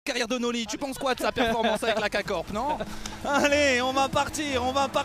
carrière de Noli. Tu penses quoi de sa performance avec la K-Corp, non? Allez, on va partir.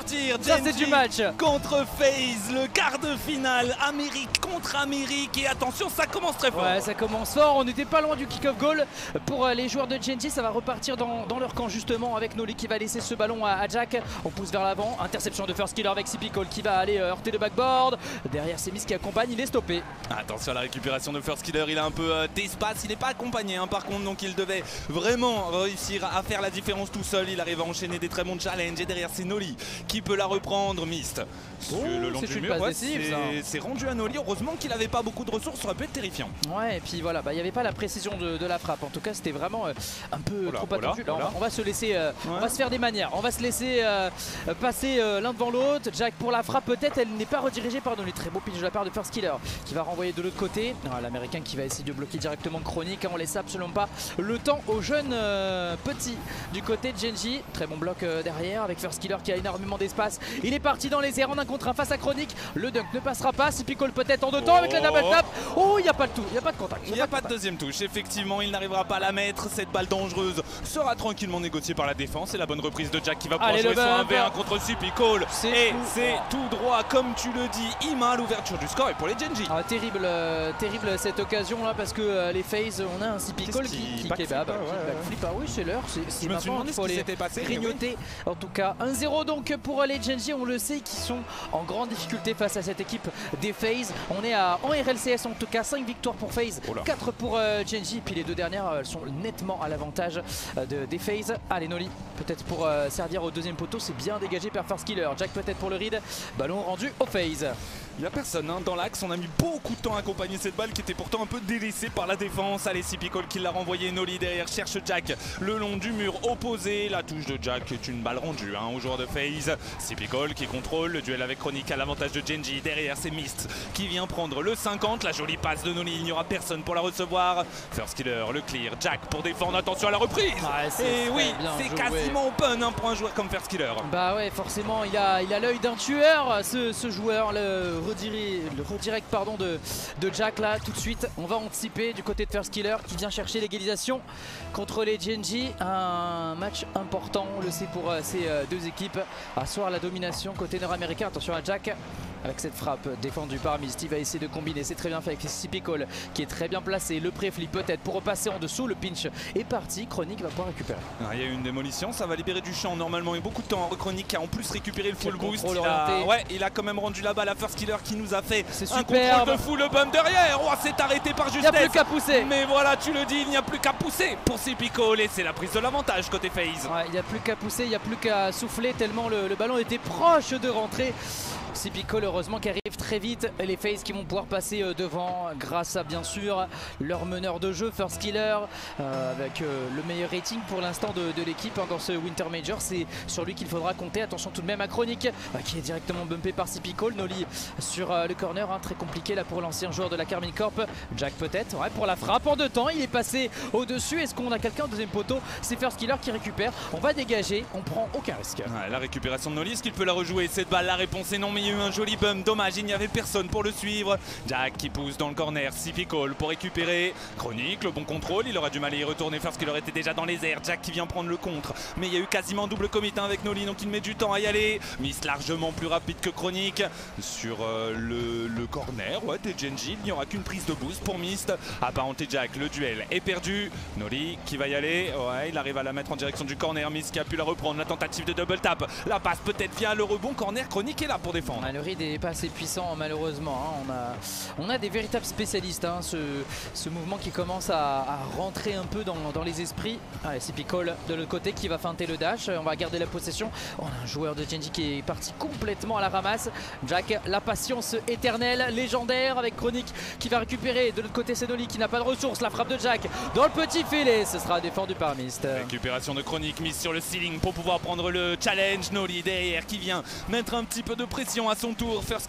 Ça c'est du match contre FaZe, le quart de finale, Amérique contre Amérique. Et attention, ça commence très fort. Ouais, ça commence fort, on n'était pas loin du kick-off goal pour les joueurs de Gen.G. Ça va repartir dans leur camp justement avec Noli qui va laisser ce ballon à Jack. On pousse vers l'avant, interception de First Killer avec Cipicol qui va aller heurter le backboard. Derrière c'est Miss qui accompagne, il est stoppé. Attention à la récupération de First Killer, il a un peu d'espace, il n'est pas accompagné par contre, donc il devait vraiment réussir à faire la différence tout seul. Il arrive à enchaîner des très bons challenges et derrière c'est Noli qui peut la reprendre. Mist le long du mur, c'est rendu à Noli. Heureusement qu'il n'avait pas beaucoup de ressources, ça aurait pu être terrifiant. Ouais, et puis voilà, il n'y avait pas la précision de la frappe. En tout cas, c'était vraiment un peu trop attendu. Là, on va se laisser, on va se faire des manières. On va se laisser passer l'un devant l'autre. Jack pour la frappe, peut-être, elle n'est pas redirigée par Noli. Très beau pitch de la part de First Killer qui va renvoyer de l'autre côté. L'américain qui va essayer de bloquer directement Chronique. On laisse absolument pas le temps aux jeunes petits du côté de Gen.G. Très bon bloc derrière avec First Killer qui a énormément d'espace. Il est parti dans les airs en un contre un face à Chronique. Le dunk ne passera pas. Cipicol peut-être en deux temps avec la double tap. Oh, il n'y a pas de tout, il n'y a pas de contact. Il n'y a pas de deuxième touche. Effectivement, il n'arrivera pas à la mettre. Cette balle dangereuse sera tranquillement négociée par la défense. Et la bonne reprise de Jack qui va pouvoir jouer sur un V1 contre Cipicol. Et c'est tout droit, comme tu le dis, Ima à l'ouverture du score et pour les Gen.G. Terrible cette occasion là parce que les FaZe, on a un Cipicol qui kebab. Backflip, oui, c'est l'heure. C'est maintenant qu'il faut les grignoter. En tout cas, 1-0 donc pour les Gen.G. On le sait qui sont en grande difficulté face à cette équipe des FaZe. On est en RLCS en tout cas, 5 victoires pour FaZe, 4 pour Gen.G. Puis les deux dernières sont nettement à l'avantage des FaZe. Allez Noli, peut-être pour servir au deuxième poteau, c'est bien dégagé par First Killer. Jack peut-être pour le read, ballon rendu au FaZe. Il n'y a personne dans l'axe, on a mis beaucoup de temps à accompagner cette balle qui était pourtant un peu délaissée par la défense. Allez, Cipicol qui l'a renvoyé, Noli derrière cherche Jack le long du mur opposé. La touche de Jack est une balle rendue aux joueurs de FaZe. Cipicol qui contrôle le duel avec Chronique à l'avantage de Gen.G. Derrière c'est Mist qui vient prendre le 50. La jolie passe de Noli, il n'y aura personne pour la recevoir. First Killer, le clear, Jack pour défendre, attention à la reprise. Et oui, c'est quasiment open pour un joueur comme First Killer. Bah ouais, forcément il a l'œil d'un tueur ce joueur, le redirect pardon de Jack là tout de suite. On va anticiper du côté de First Killer qui vient chercher l'égalisation contre les Gen.G. Un match important, on le sait pour ces deux équipes. Asseoir la domination côté nord-américain. Attention à Jack avec cette frappe défendue par Mist. Il va essayer de combiner, c'est très bien fait avec Cipicol qui est très bien placé. Le pré-flip peut-être pour repasser en dessous. Le pinch est parti, Chronique va pouvoir récupérer. Il y a eu une démolition, ça va libérer du champ normalement et beaucoup de temps. Chronique a en plus récupéré le full boost. Il a quand même rendu la balle à First Killer qui nous a fait un contrôle de fou, le bump derrière. Oh, c'est arrêté par justesse. Il n'y a plus qu'à pousser. Mais voilà, tu le dis, il n'y a plus qu'à pousser pour Cipicol et c'est la prise de l'avantage côté FaZe. Il n'y a plus qu'à pousser, il n'y a plus qu'à souffler tellement le ballon était proche de rentrer. Cipicol heureusement qui arrive très vite, les FaZe qui vont pouvoir passer devant grâce à bien sûr leur meneur de jeu First Killer avec le meilleur rating pour l'instant de l'équipe dans ce Winter Major. C'est sur lui qu'il faudra compter. Attention tout de même à Chronique qui est directement bumpé par Cipicol. Noli sur le corner, très compliqué là pour l'ancien joueur de la Carmine Corp. Jack peut-être pour la frappe en deux temps, il est passé au dessus. Est-ce qu'on a quelqu'un au deuxième poteau? C'est First Killer qui récupère, on va dégager, on prend aucun risque. La récupération de Noli, est-ce qu'il peut la rejouer cette balle? La réponse est non, mais il y a eu un joli bump, dommage, il n'y avait personne pour le suivre. Jack qui pousse dans le corner, Cipicol pour récupérer Chronique, le bon contrôle, il aura du mal à y retourner parce qu'il aurait été déjà dans les airs. Jack qui vient prendre le contre, mais il y a eu quasiment double commit avec Noli, donc il met du temps à y aller. Mist largement plus rapide que Chronique sur le corner des Gen.G. Il n'y aura qu'une prise de boost pour Mist. Apparenté Jack, le duel est perdu. Noli qui va y aller, il arrive à la mettre en direction du corner. Mist qui a pu la reprendre, la tentative de double tap, la passe peut-être via le rebond, corner, Chronique est là pour défendre. Le read n'est pas assez puissant malheureusement. On a des véritables spécialistes. Ce mouvement qui commence à rentrer un peu dans les esprits. Allez, Cipicol de l'autre côté qui va feinter le dash. On va garder la possession. On a un joueur de Gen.G qui est parti complètement à la ramasse. Jack, la patience éternelle, légendaire avec Chronique qui va récupérer. De l'autre côté c'est Noli qui n'a pas de ressources. La frappe de Jack dans le petit filet. Ce sera défendu par Mist. Récupération de Chronique, mise sur le ceiling pour pouvoir prendre le challenge. Noli derrière qui vient mettre un petit peu de pression à son tour. First Killer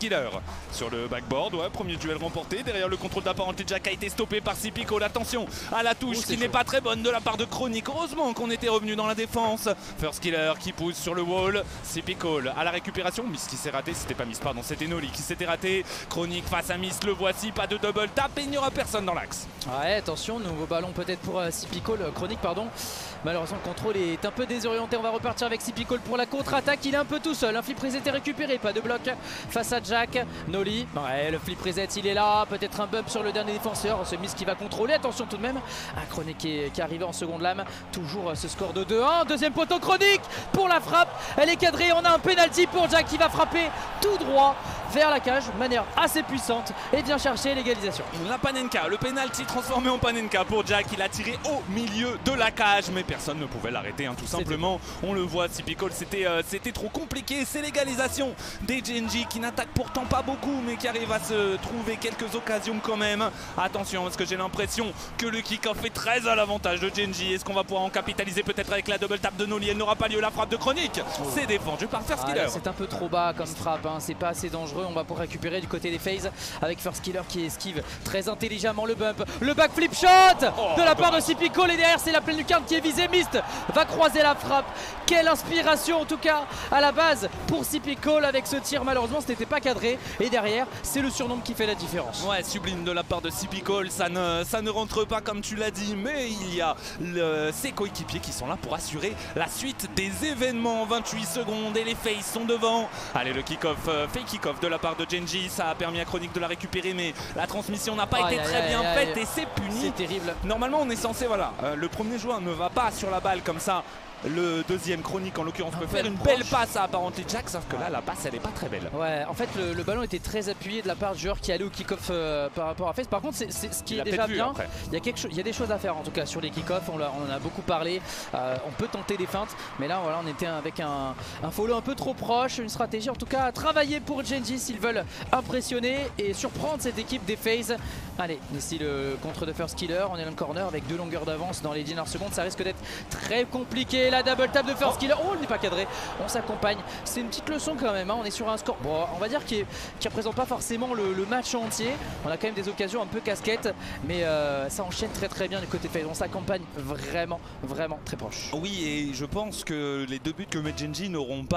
sur le backboard. Ouais, premier duel remporté. Derrière le contrôle d'Apparently Jack a été stoppé par Sypicool. Attention à la touche qui n'est pas très bonne de la part de Chronic. Heureusement qu'on était revenu dans la défense. First Killer qui pousse sur le wall. Sypicool à la récupération. Miss qui s'est raté. C'était pas Miss, pardon. C'était Noli qui s'était raté. Chronic face à Miss. Le voici. Pas de double tap et il n'y aura personne dans l'axe. Ouais, attention. Nouveau ballon peut-être pour Sypicool. Chronic, pardon. Malheureusement, le contrôle est un peu désorienté. On va repartir avec Sypicool pour la contre-attaque. Il est un peu tout seul. Un flip reset est récupéré. Pas de bloc face à Jack. Noli. Ouais, le flip reset, il est là. Peut-être un bump sur le dernier défenseur. C'est Miss qui va contrôler. Attention tout de même. Un Chronic qui est arrivé en seconde lame. Toujours ce score de 2-1. Deuxième poteau Chronic pour la frappe. Elle est cadrée. On a un penalty pour Jack qui va frapper tout droit vers la cage de manière assez puissante et vient chercher l'égalisation. La Panenka, le penalty transformé en Panenka pour Jack. Il a tiré au milieu de la cage, mais personne ne pouvait l'arrêter, tout simplement. On le voit, Sypicool, c'était trop compliqué. C'est l'égalisation des Gen.G qui n'attaquent pourtant pas beaucoup, mais qui arrivent à se trouver quelques occasions quand même. Attention, parce que j'ai l'impression que le kick-off est très à l'avantage de Gen.G. Est-ce qu'on va pouvoir en capitaliser peut-être avec la double tap de Noli? Elle n'aura pas lieu. La frappe de Chronic, c'est défendu par First Killer. C'est un peu trop bas comme frappe, c'est pas assez dangereux. On va pouvoir récupérer du côté des FaZe avec First Killer qui esquive très intelligemment le bump. Le backflip shot de la part de Sypicool et derrière c'est la pleine lucarne qui est visée. Mist va croiser la frappe. Quelle inspiration en tout cas à la base pour Sypicool avec ce tir. Malheureusement ce n'était pas cadré et derrière c'est le surnombre qui fait la différence. Ouais, sublime de la part de Sypicool. Ça ne rentre pas comme tu l'as dit, mais il y a ses coéquipiers qui sont là pour assurer la suite des événements. 28 secondes et les FaZe sont devant. Allez, le kick-off, fake kick-off de la part de Gen.G. Ça a permis à Chronic de la récupérer, mais la transmission n'a pas été très bien faite et c'est puni. C'est terrible. Normalement on est censé, voilà, le premier joueur ne va pas sur la balle comme ça. Le deuxième Chronic en l'occurrence peut faire une belle passe à Apparently Jack, sauf que là la passe elle est pas très belle. Ouais, en fait le ballon était très appuyé de la part du joueur qui allait au kick-off par rapport à FaZe. Par contre c'est ce qui est déjà bien. Il y a des choses à faire en tout cas sur les kick-offs, on en a beaucoup parlé. On peut tenter des feintes, mais là voilà on était avec un follow un peu trop proche, une stratégie en tout cas à travailler pour Gen.G s'ils veulent impressionner et surprendre cette équipe des FaZe. Allez, ici le contre de First Killer, on est dans le corner avec 2 longueurs d'avance dans les dernières secondes, ça risque d'être très compliqué. La double tap de First Killer, oh il n'est pas cadré, on s'accompagne, c'est une petite leçon quand même, on est sur un score, bon, on va dire qui représente pas forcément le match entier, on a quand même des occasions un peu casquettes, mais ça enchaîne très bien du côté de FaZe, on s'accompagne vraiment très proche. Oui, et je pense que les 2 buts que met Gen.G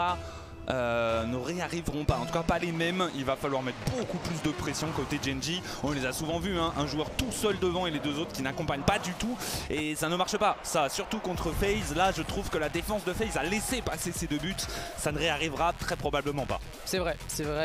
ne réarriveront pas, en tout cas pas les mêmes. Il va falloir mettre beaucoup plus de pression côté Gen.G. On les a souvent vus, un joueur tout seul devant et les 2 autres qui n'accompagnent pas du tout, et ça ne marche pas, ça, surtout contre FaZe. Là je trouve que la défense de FaZe a laissé passer ces 2 buts, ça ne réarrivera très probablement pas. C'est vrai,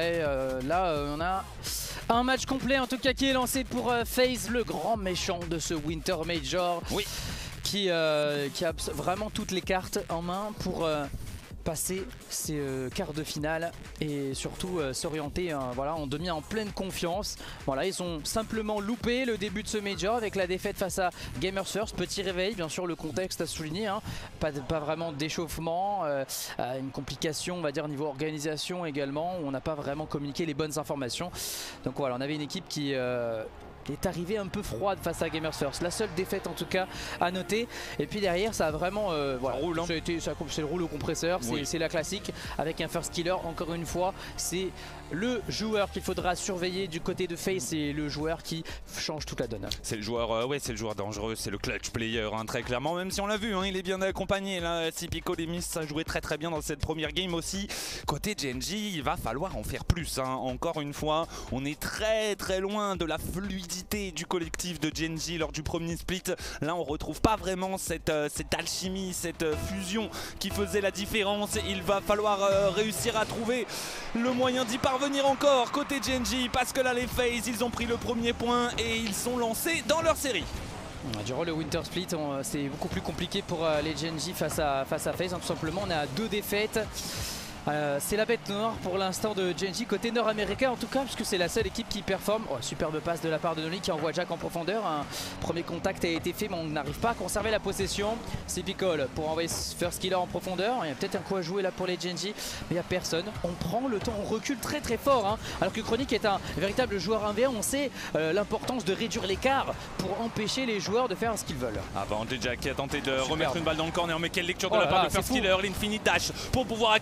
là on a un match complet en tout cas qui est lancé pour FaZe, le grand méchant de ce Winter Major. Oui. Qui a vraiment toutes les cartes en main pour passer ces quarts de finale et surtout s'orienter voilà, en demi en pleine confiance. Voilà, ils ont simplement loupé le début de ce Major avec la défaite face à Gamers First. Petit réveil, bien sûr le contexte à souligner, pas vraiment d'échauffement, une complication on va dire niveau organisation également, où on n'a pas vraiment communiqué les bonnes informations. Donc voilà, on avait une équipe qui est arrivé un peu froide face à Gamers First. La seule défaite en tout cas à noter. Et puis derrière ça a vraiment voilà, c'est le rouleau compresseur, c'est la classique avec un First Killer. Encore une fois c'est le joueur qu'il faudra surveiller du côté de FaZe, c'est le joueur qui change toute la donne. C'est le joueur, c'est le joueur dangereux, c'est le clutch player très clairement, même si on l'a vu, il est bien accompagné là. Sypicool et Miss a joué très bien dans cette première game aussi. Côté Gen.G, il va falloir en faire plus, encore une fois, on est très loin de la fluidité du collectif de Gen.G lors du premier split. Là on retrouve pas vraiment cette alchimie, cette fusion qui faisait la différence. Il va falloir réussir à trouver le moyen d'y parvenir encore côté Gen.G, parce que là les FaZe ils ont pris le premier point et ils sont lancés dans leur série. Durant le Winter Split, c'est beaucoup plus compliqué pour les Gen.G face à FaZe, tout simplement. On est à 2 défaites. C'est la bête noire pour l'instant de Gen.G côté nord-américain en tout cas, puisque c'est la seule équipe qui performe. Superbe passe de la part de Noli qui envoie Jack en profondeur. Un premier contact a été fait mais on n'arrive pas à conserver la possession. Sypicool pour envoyer First Killer en profondeur. Il y a peut-être un coup à jouer là pour les Gen.G, mais il n'y a personne. On prend le temps, on recule très fort alors que Chronic est un véritable joueur 1v1. On sait l'importance de réduire l'écart pour empêcher les joueurs de faire ce qu'ils veulent. Avant Jack qui a tenté de remettre une balle dans le corner, mais quelle lecture de la part de First Killer. L'Infinite Dash pour pouvoir accélérer la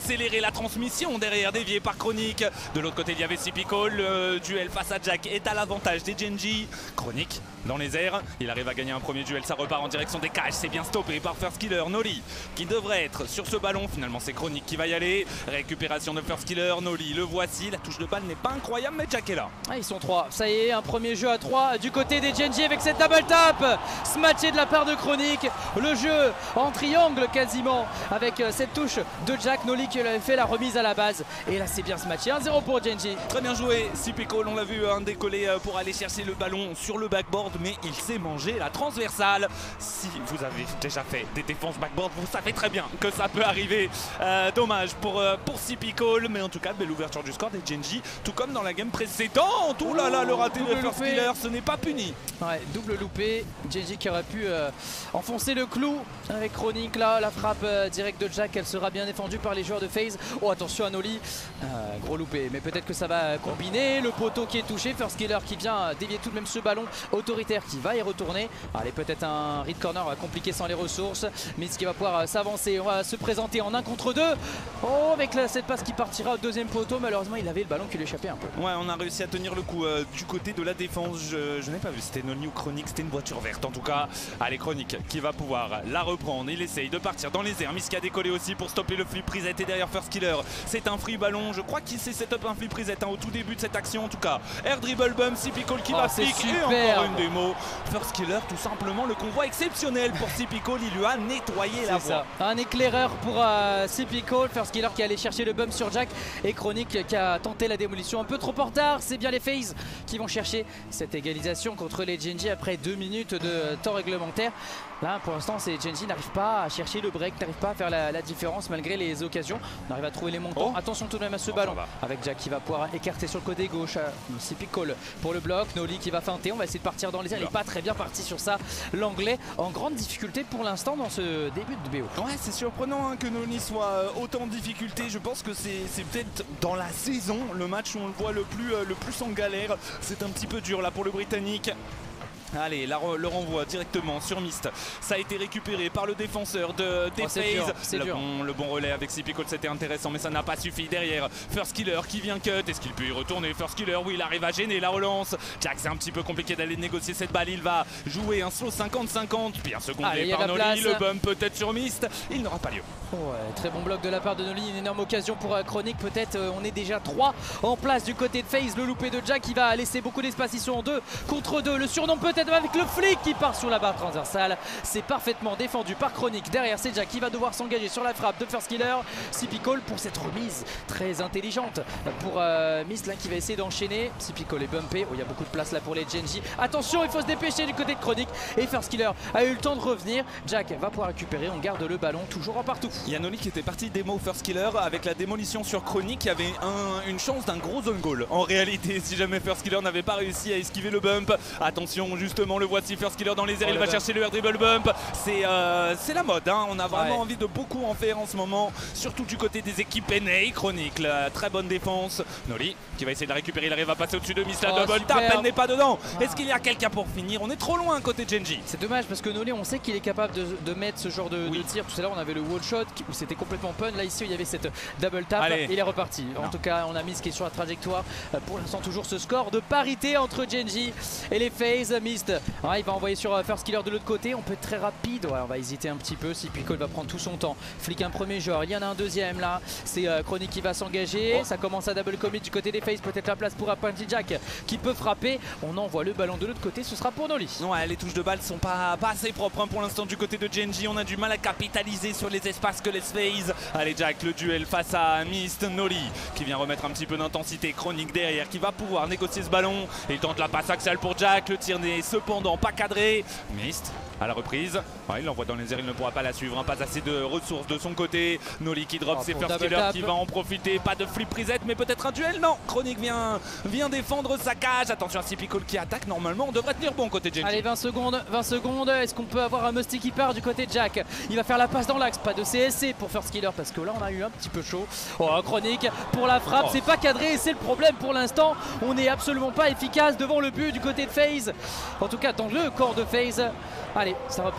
la transmission derrière, déviée par Chronic. De l'autre côté, il y avait Sipico. Le duel face à Jack est à l'avantage des Gen.G. Chronic dans les airs, il arrive à gagner un premier duel, ça repart en direction des cages, c'est bien stoppé par Firstkiller. Noli qui devrait être sur ce ballon, finalement c'est Chronic qui va y aller. Récupération de Firstkiller, Noli le voici, la touche de balle n'est pas incroyable mais Jack est là. Ah, ils sont 3, ça y est, un premier jeu à 3 du côté des Gen.G avec cette double tap smatché de la part de Chronic. Le jeu en triangle quasiment avec cette touche de Jack. Noli qui avait fait la remise à la base et là c'est bien smatché, 1-0 pour Gen.G. Très bien joué, Sipico, on l'a vu décoller pour aller chercher le ballon sur le backboard, mais il s'est mangé la transversale. Si vous avez déjà fait des défenses backboard, vous savez très bien que ça peut arriver. Dommage pour Sipico, mais en tout cas belle ouverture du score des Gen.G, tout comme dans la game précédente. Oh là là, le raté de Firstkiller, ce n'est pas puni. Ouais, double loupé, Gen.G qui aurait pu enfoncer le clou avec Chronic là, la frappe directe de Jack, elle sera bien défendue par les joueurs de FaZe. Oh attention à Noli, gros loupé, mais peut-être que ça va combiner. Le poteau qui est touché, Firstkiller qui vient dévier tout de même ce ballon autoritaire qui va y retourner. Allez, peut-être un read corner compliqué sans les ressources. Mist qui va pouvoir s'avancer. On va se présenter en 1 contre 2. Oh, avec cette passe qui partira au deuxième poteau. Malheureusement, il avait le ballon qui lui échappait un peu. Ouais, on a réussi à tenir le coup du côté de la défense. Je n'ai pas vu, c'était Noli ou Chronic, c'était une voiture verte en tout cas. Allez, Chronic qui va pouvoir la reprendre. Il essaye de partir dans les airs. Mist qui a décollé aussi pour stopper le flip reset. Et derrière Firstkiller, c'est un free ballon. Je crois qu'il s'est set up un flip reset au tout début de cette action en tout cas. Air dribble bump, Sipico qui va flick et encore une démo. Firstkiller, tout simplement le convoi exceptionnel pour Sipico, il lui a nettoyé la voie. Un éclaireur pour Sipico, Firstkiller qui allait chercher le bump sur Jack et Chronic qui a tenté la démolition un peu trop en retard. C'est bien les FaZe qui vont chercher cette égalisation contre les Gen.G après 2 minutes de temps réglementaire. Là pour l'instant ces Gen.G n'arrivent pas à chercher le break, n'arrivent pas à faire la différence malgré les occasions. On arrive à trouver les montants. Attention tout de même à ce ballon avec Jack qui va pouvoir écarter sur le côté gauche. Sipico pour le bloc, Noli qui va feinter, on va essayer de partir dans les airs. Il n'est pas très bien parti sur ça, l'anglais en grande difficulté pour l'instant dans ce début de BO. Ouais, c'est surprenant que Noli soit autant en difficulté. Je pense que c'est peut-être dans la saison le match où on le voit le plus en galère. C'est un petit peu dur là pour le Britannique. Allez, le renvoi directement sur Mist. Ça a été récupéré par le défenseur des FaZe. Le bon relais avec Sipico, c'était intéressant, mais ça n'a pas suffi. Derrière, Firstkiller qui vient cut. Est-ce qu'il peut y retourner? Firstkiller, oui, il arrive à gêner la relance. Jack, c'est un petit peu compliqué d'aller négocier cette balle. Il va jouer un slow 50-50. Bien secondé par Noli. Le bump peut-être sur Mist. Il n'aura pas lieu. Ouais, très bon bloc de la part de Noli. Une énorme occasion pour Chronic. Peut-être on est déjà 3 en place du côté de FaZe. Le loupé de Jack qui va laisser beaucoup d'espace. Ils sont en 2 contre 2. Le surnom peut-être avec le flic qui part sur la barre transversale. C'est parfaitement défendu par Chronic. Derrière, c'est Jack qui va devoir s'engager sur la frappe de Firstkiller. Sipico pour cette remise très intelligente pour Mist là, qui va essayer d'enchaîner. Sipico est bumpé. Oh, il y a beaucoup de place là pour les Gen.G. Attention, il faut se dépêcher du côté de Chronic. Et Firstkiller a eu le temps de revenir. Jack va pouvoir récupérer. On garde le ballon toujours en partout. Il y a Noli qui était parti démo Firstkiller avec la démolition sur Chronic. Il y avait une chance d'un gros zone goal. En réalité, si jamais Firstkiller n'avait pas réussi à esquiver le bump. Attention, justement, le voici Firstkiller dans les airs, il va chercher le air dribble bump. C'est la mode, hein. On a vraiment envie de beaucoup en faire en ce moment, surtout du côté des équipes NA. Chronic, la très bonne défense. Noli qui va essayer de la récupérer, il arrive à passer au-dessus de Mist, la double tap, elle n'est pas dedans. Est-ce qu'il y a quelqu'un pour finir? On est trop loin côté Gen.G. C'est dommage parce que Noli, on sait qu'il est capable de mettre ce genre de tir. Tout à l'heure on avait le wall shot où c'était complètement pun. Là ici il y avait cette double tap. Allez. Il est reparti. En tout cas on a Mist qui est sur la trajectoire. Pour l'instant toujours ce score de parité entre Gen.G et les FaZe. Mist il va envoyer sur Firstkiller de l'autre côté. On peut être très rapide. On va hésiter un petit peu. Sipico va prendre tout son temps. Flick un premier joueur. Il y en a un deuxième là. C'est Chronic qui va s'engager. Ça commence à double commit du côté des FaZe. Peut-être la place pour Apprenti Jack qui peut frapper. On envoie le ballon de l'autre côté. Ce sera pour Noli. Ouais, les touches de balle sont pas assez propres pour l'instant du côté de Gen.G. On a du mal à capitaliser sur les espaces que laisse FaZe. Allez Jack, le duel face à Mist. Noli qui vient remettre un petit peu d'intensité. Chronic derrière qui va pouvoir négocier ce ballon. Il tente la passe axiale pour Jack. Le tir n'est cependant pas cadré. Mist à la reprise, il l'envoie dans les airs, il ne pourra pas la suivre, pas assez de ressources de son côté. Noli qui drop, c'est Firstkiller qui va en profiter, pas de flip reset mais peut-être un duel. Non, Chronic vient défendre sa cage. Attention à Sipico qui attaque, normalement on devrait tenir bon côté Gen.G. Allez 20 secondes, est-ce qu'on peut avoir un Musty qui part du côté de Jack? Il va faire la passe dans l'axe, pas de CSC pour Firstkiller parce que là on a eu un petit peu chaud. Chronic pour la frappe, c'est pas cadré et c'est le problème pour l'instant. On n'est absolument pas efficace devant le but du côté de FaZe. En tout cas dans le corps de FaZe. Allez, ça repart avec la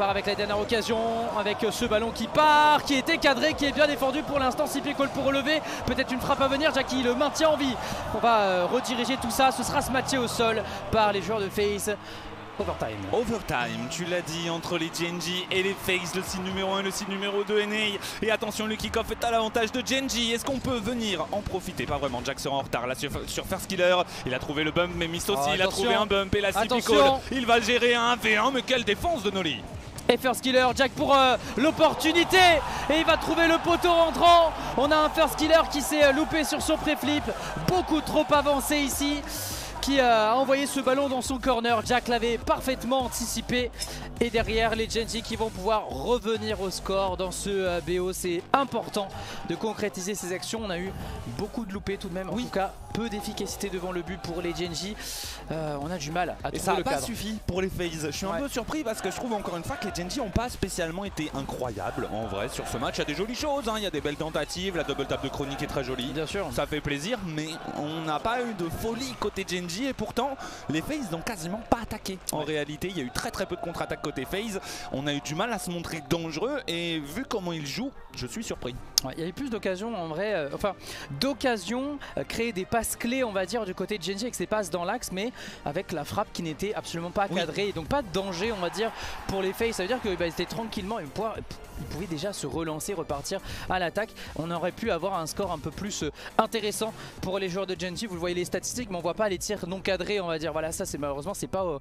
dernière occasion avec ce ballon qui part, qui était cadré, qui est bien défendu pour l'instant. Sipicol pour relever, peut-être une frappe à venir. Jackie le maintient en vie. On va rediriger tout ça, ce sera smatché au sol par les joueurs de FaZe. Overtime, tu l'as dit, entre les Gen.G et les FaZe, le seed numéro 1 et le seed numéro 2 NA. Et attention, le kick-off est à l'avantage de Gen.G. Est-ce qu'on peut venir en profiter? Pas vraiment, Jack sera en retard là sur First Killer. Il a trouvé le bump, mais Mist aussi, il a trouvé un bump. Et la Sipicol, il va gérer un 1v1, mais quelle défense de Noli! Et First Killer, Jack pour l'opportunité, et il va trouver le poteau rentrant. On a un First Killer qui s'est loupé sur son pré-flip, beaucoup trop avancé ici, qui a envoyé ce ballon dans son corner. Jack l'avait parfaitement anticipé. Et derrière, les Gen.G qui vont pouvoir revenir au score dans ce BO. C'est important de concrétiser ces actions. On a eu beaucoup de loupés tout de même. En tout cas, peu d'efficacité devant le but pour les Gen.G. On a du mal à trouver le cadre. Et ça n'a pas suffi pour les FaZe. Je suis un peu surpris parce que je trouve encore une fois que les Gen.G n'ont pas spécialement été incroyables en vrai sur ce match. Il y a des jolies choses, hein. Il y a des belles tentatives. La double tap de Chronic est très jolie. Bien sûr. Ça fait plaisir, mais on n'a pas eu de folie côté Gen.G. Et pourtant, les FaZe n'ont quasiment pas attaqué. En réalité, il y a eu très peu de contre-attaques côté FaZe. On a eu du mal à se montrer dangereux et vu comment ils jouent, je suis surpris. Il y a eu plus d'occasions en vrai, d'occasions créer des passes clés, on va dire, du côté de Gen.G avec ses passes dans l'axe, mais avec la frappe qui n'était absolument pas cadrée. Et donc pas de danger, on va dire, pour les FaZe. Ça veut dire qu'ils étaient tranquillement, ils pouvaient déjà se relancer, repartir à l'attaque. On aurait pu avoir un score un peu plus intéressant pour les joueurs de Gen.G. Vous le voyez les statistiques, mais on voit pas les tirs non cadrés, on va dire. Voilà, ça c'est malheureusement c'est pas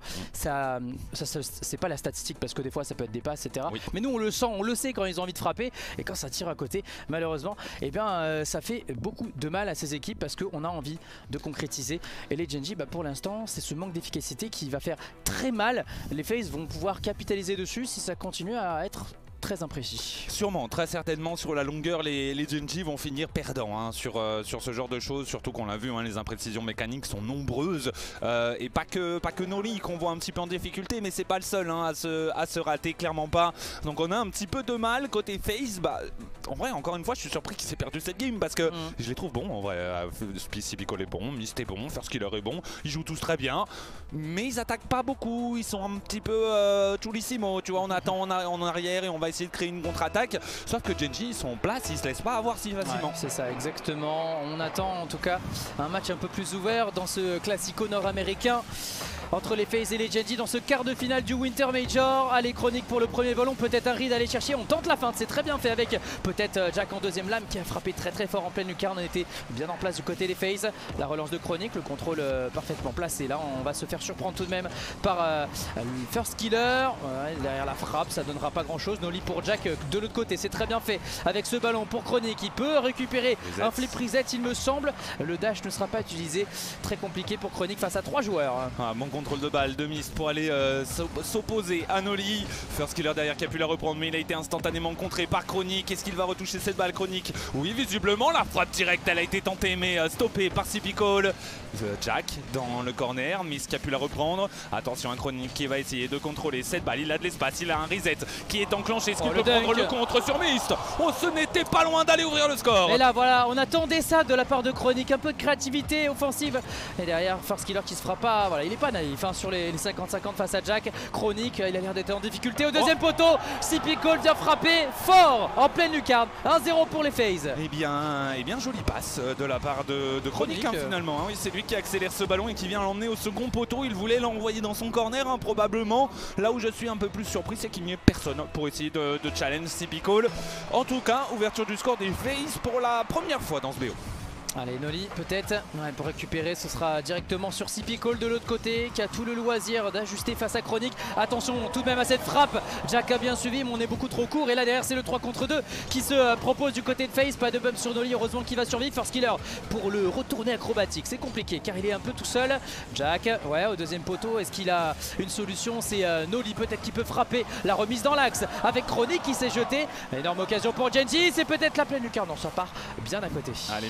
c'est pas la statistique, parce que des fois ça peut être des passes, etc. Mais nous on le sent, on le sait quand ils ont envie de frapper, et quand ça tire à côté, malheureusement, eh bien ça fait beaucoup de mal à ces équipes parce qu'on a envie de concrétiser. Et les Gen.G, pour l'instant, c'est ce manque d'efficacité qui va faire très mal. Les FaZe vont pouvoir capitaliser dessus si ça continue à être très imprécis. Sûrement, très certainement sur la longueur, les Gen.G vont finir perdants hein, sur ce genre de choses, surtout qu'on l'a vu, hein, les imprécisions mécaniques sont nombreuses et pas que Noli qu'on voit un petit peu en difficulté, mais c'est pas le seul hein, à se rater, clairement pas. Donc on a un petit peu de mal côté FaZe. En vrai, encore une fois, je suis surpris qu'il s'est perdu cette game parce que je les trouve bons en vrai. Sipicol est bon, Mist est bon, First Killer est bon, ils jouent tous très bien, mais ils attaquent pas beaucoup, ils sont un petit peu chulissimo, tu vois, on attend en arrière et on va essayer de créer une contre-attaque, sauf que Gen.G ils sont en place, ils se laissent pas avoir si facilement. C'est ça, exactement. On attend en tout cas un match un peu plus ouvert dans ce classico nord-américain entre les FaZe et les Gen.G dans ce quart de finale du Winter Major. Allez, Chronic pour le premier ballon, peut-être un read à aller chercher, on tente la feinte, c'est très bien fait avec peut-être Jack en deuxième lame qui a frappé très fort en pleine lucarne. On était bien en place du côté des FaZe. La relance de Chronic, le contrôle parfaitement placé. Là on va se faire surprendre tout de même par First Killer. Derrière la frappe, ça donnera pas grand chose. Noli pour Jack de l'autre côté, c'est très bien fait avec ce ballon pour Chronic. Il peut récupérer un flip reset il me semble. Le dash ne sera pas utilisé, très compliqué pour Chronic face à 3 joueurs. Bon contrôle de balle de Mist pour aller s'opposer à Noli. First Killer derrière qui a pu la reprendre, mais il a été instantanément contré par Chronic. Est-ce qu'il va retoucher cette balle, Chronic? Oui, visiblement la frappe directe elle a été tentée mais stoppée par Sipicol. Jack dans le corner, Mist qui a pu la reprendre. Attention, un Chronic qui va essayer de contrôler cette balle, il a de l'espace, il a un reset qui est enclenché. Est-ce qu'il peut prendre le contre sur Mist? Oh, ce n'était pas loin d'aller ouvrir le score. Et là voilà, on attendait ça de la part de Chronic, un peu de créativité offensive. Et derrière First Killer qui se fera pas, voilà, il est pas naïf hein, sur les 50-50 face à Jack. Chronic, il a l'air d'être en difficulté au deuxième poteau. Sipicol vient frapper fort en pleine lucarne. 1-0 pour les FaZe. Eh bien jolie passe de la part de Chronic hein, finalement. Hein. Oui, c'est lui qui accélère ce ballon et qui vient l'emmener au second poteau. Il voulait l'envoyer dans son corner hein, probablement. Là où je suis un peu plus surpris, c'est qu'il n'y ait personne pour essayer de challenge Sipicol. En tout cas, ouverture du score des FaZe pour la première fois dans ce BO. Allez, Noli peut-être pour récupérer, ce sera directement sur Sipicol de l'autre côté qui a tout le loisir d'ajuster face à Chronic. Attention tout de même à cette frappe, Jack a bien suivi mais on est beaucoup trop court. Et là derrière c'est le 3 contre 2 qui se propose du côté de FaZe. Pas de bump sur Noli, heureusement qu'il va survivre. First Killer pour le retourner acrobatique, c'est compliqué car il est un peu tout seul. Jack, ouais, au deuxième poteau, est-ce qu'il a une solution? C'est Noli peut-être qui peut frapper. La remise dans l'axe avec Chronic qui s'est jeté. Énorme occasion pour Gen.G, c'est peut-être la pleine lucarne, non ça part bien à côté. Allez, Mist, pas de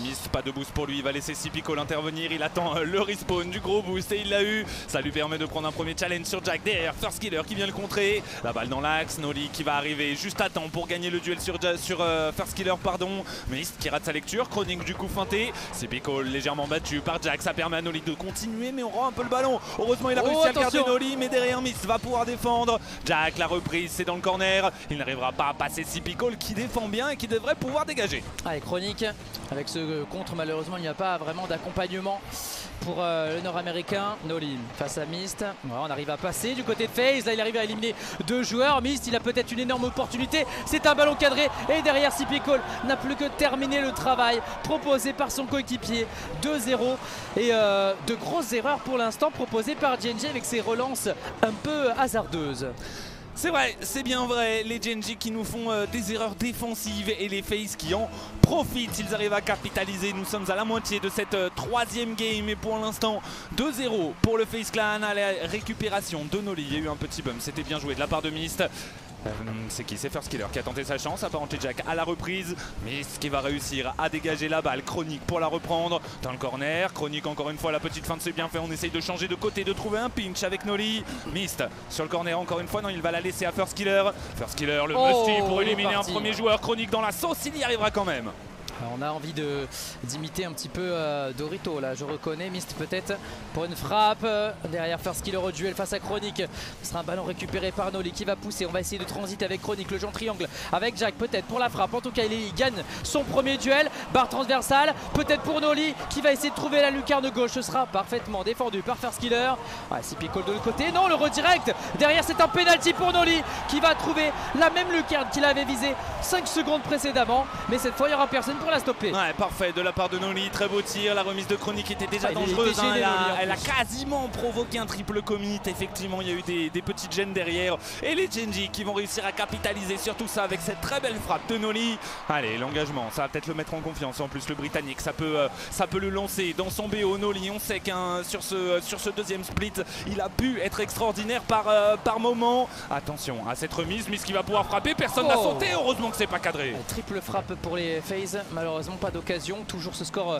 de boost pour lui, il va laisser Sypico l'intervenir, il attend le respawn du gros boost et il l'a eu. Ça lui permet de prendre un premier challenge sur Jack derrière, First Killer qui vient le contrer. La balle dans l'axe, Noli qui va arriver juste à temps pour gagner le duel sur First Killer, pardon. Mist qui rate sa lecture, Chronique du coup feinté. Sypico légèrement battu par Jack, ça permet à Noli de continuer mais on rend un peu le ballon. Heureusement il a réussi à le garder Noli, mais derrière Mist va pouvoir défendre. Jack, la reprise, c'est dans le corner. Il n'arrivera pas à passer Sypico qui défend bien et qui devrait pouvoir dégager. Allez, Chronique, avec ce contre, malheureusement il n'y a pas vraiment d'accompagnement pour le nord-américain. Noli face à Mist. Ouais, on arrive à passer du côté de FaZe. Là il arrive à éliminer 2 joueurs. Mist, il a peut-être une énorme opportunité. C'est un ballon cadré et derrière Sypico n'a plus que terminé le travail proposé par son coéquipier. 2-0 et de grosses erreurs pour l'instant proposées par Gen.G avec ses relances un peu hasardeuses. C'est vrai, c'est bien vrai, les Gen.G qui nous font des erreurs défensives et les FaZe qui en profitent, ils arrivent à capitaliser. Nous sommes à la moitié de cette troisième game et pour l'instant 2-0 pour le FaZe Clan à la récupération de Noli. Il y a eu un petit bump, c'était bien joué de la part de Mist. C'est qui? C'est First Killer qui a tenté sa chance, apparenté Jack à la reprise. Mist qui va réussir à dégager la balle. Chronique pour la reprendre dans le corner. Chronique encore une fois, la petite feinte c'est bien fait. On essaye de changer de côté, de trouver un pinch avec Noli. Mist sur le corner encore une fois. Non, il va la laisser à First Killer. First Killer, le musty pour éliminer un premier joueur. Chronique dans la sauce, il y arrivera quand même. On a envie d'imiter un petit peu Dorito là, je reconnais. Mist peut-être pour une frappe derrière First Killer au duel face à Chronique. Ce sera un ballon récupéré par Noli qui va pousser. On va essayer de transiter avec Chronique, le jeu en triangle avec Jack peut-être pour la frappe. En tout cas il gagne son premier duel. Barre transversale peut-être pour Noli qui va essayer de trouver la lucarne gauche. Ce sera parfaitement défendu par First Killer. Sypico de l'autre côté, non, le redirect. Derrière c'est un penalty pour Noli qui va trouver la même lucarne qu'il avait visé 5 secondes précédemment. Mais cette fois il n'y aura personne pour la stopper. Ouais, parfait de la part de Noli, très beau tir. La remise de Chronique était déjà dangereuse. Elle a quasiment provoqué un triple commit. Effectivement, il y a eu des petites gênes derrière. Et les Gen.G qui vont réussir à capitaliser sur tout ça avec cette très belle frappe de Noli. Allez, l'engagement, ça va peut-être le mettre en confiance. En plus, le Britannique, ça peut le lancer dans son BO. Noli, on sait qu'un sur ce deuxième split, il a pu être extraordinaire par moment. Attention à cette remise, Mist qui va pouvoir frapper. Personne n'a sauté. Heureusement que c'est pas cadré. Triple frappe pour les FaZe. Malheureusement pas d'occasion, toujours ce score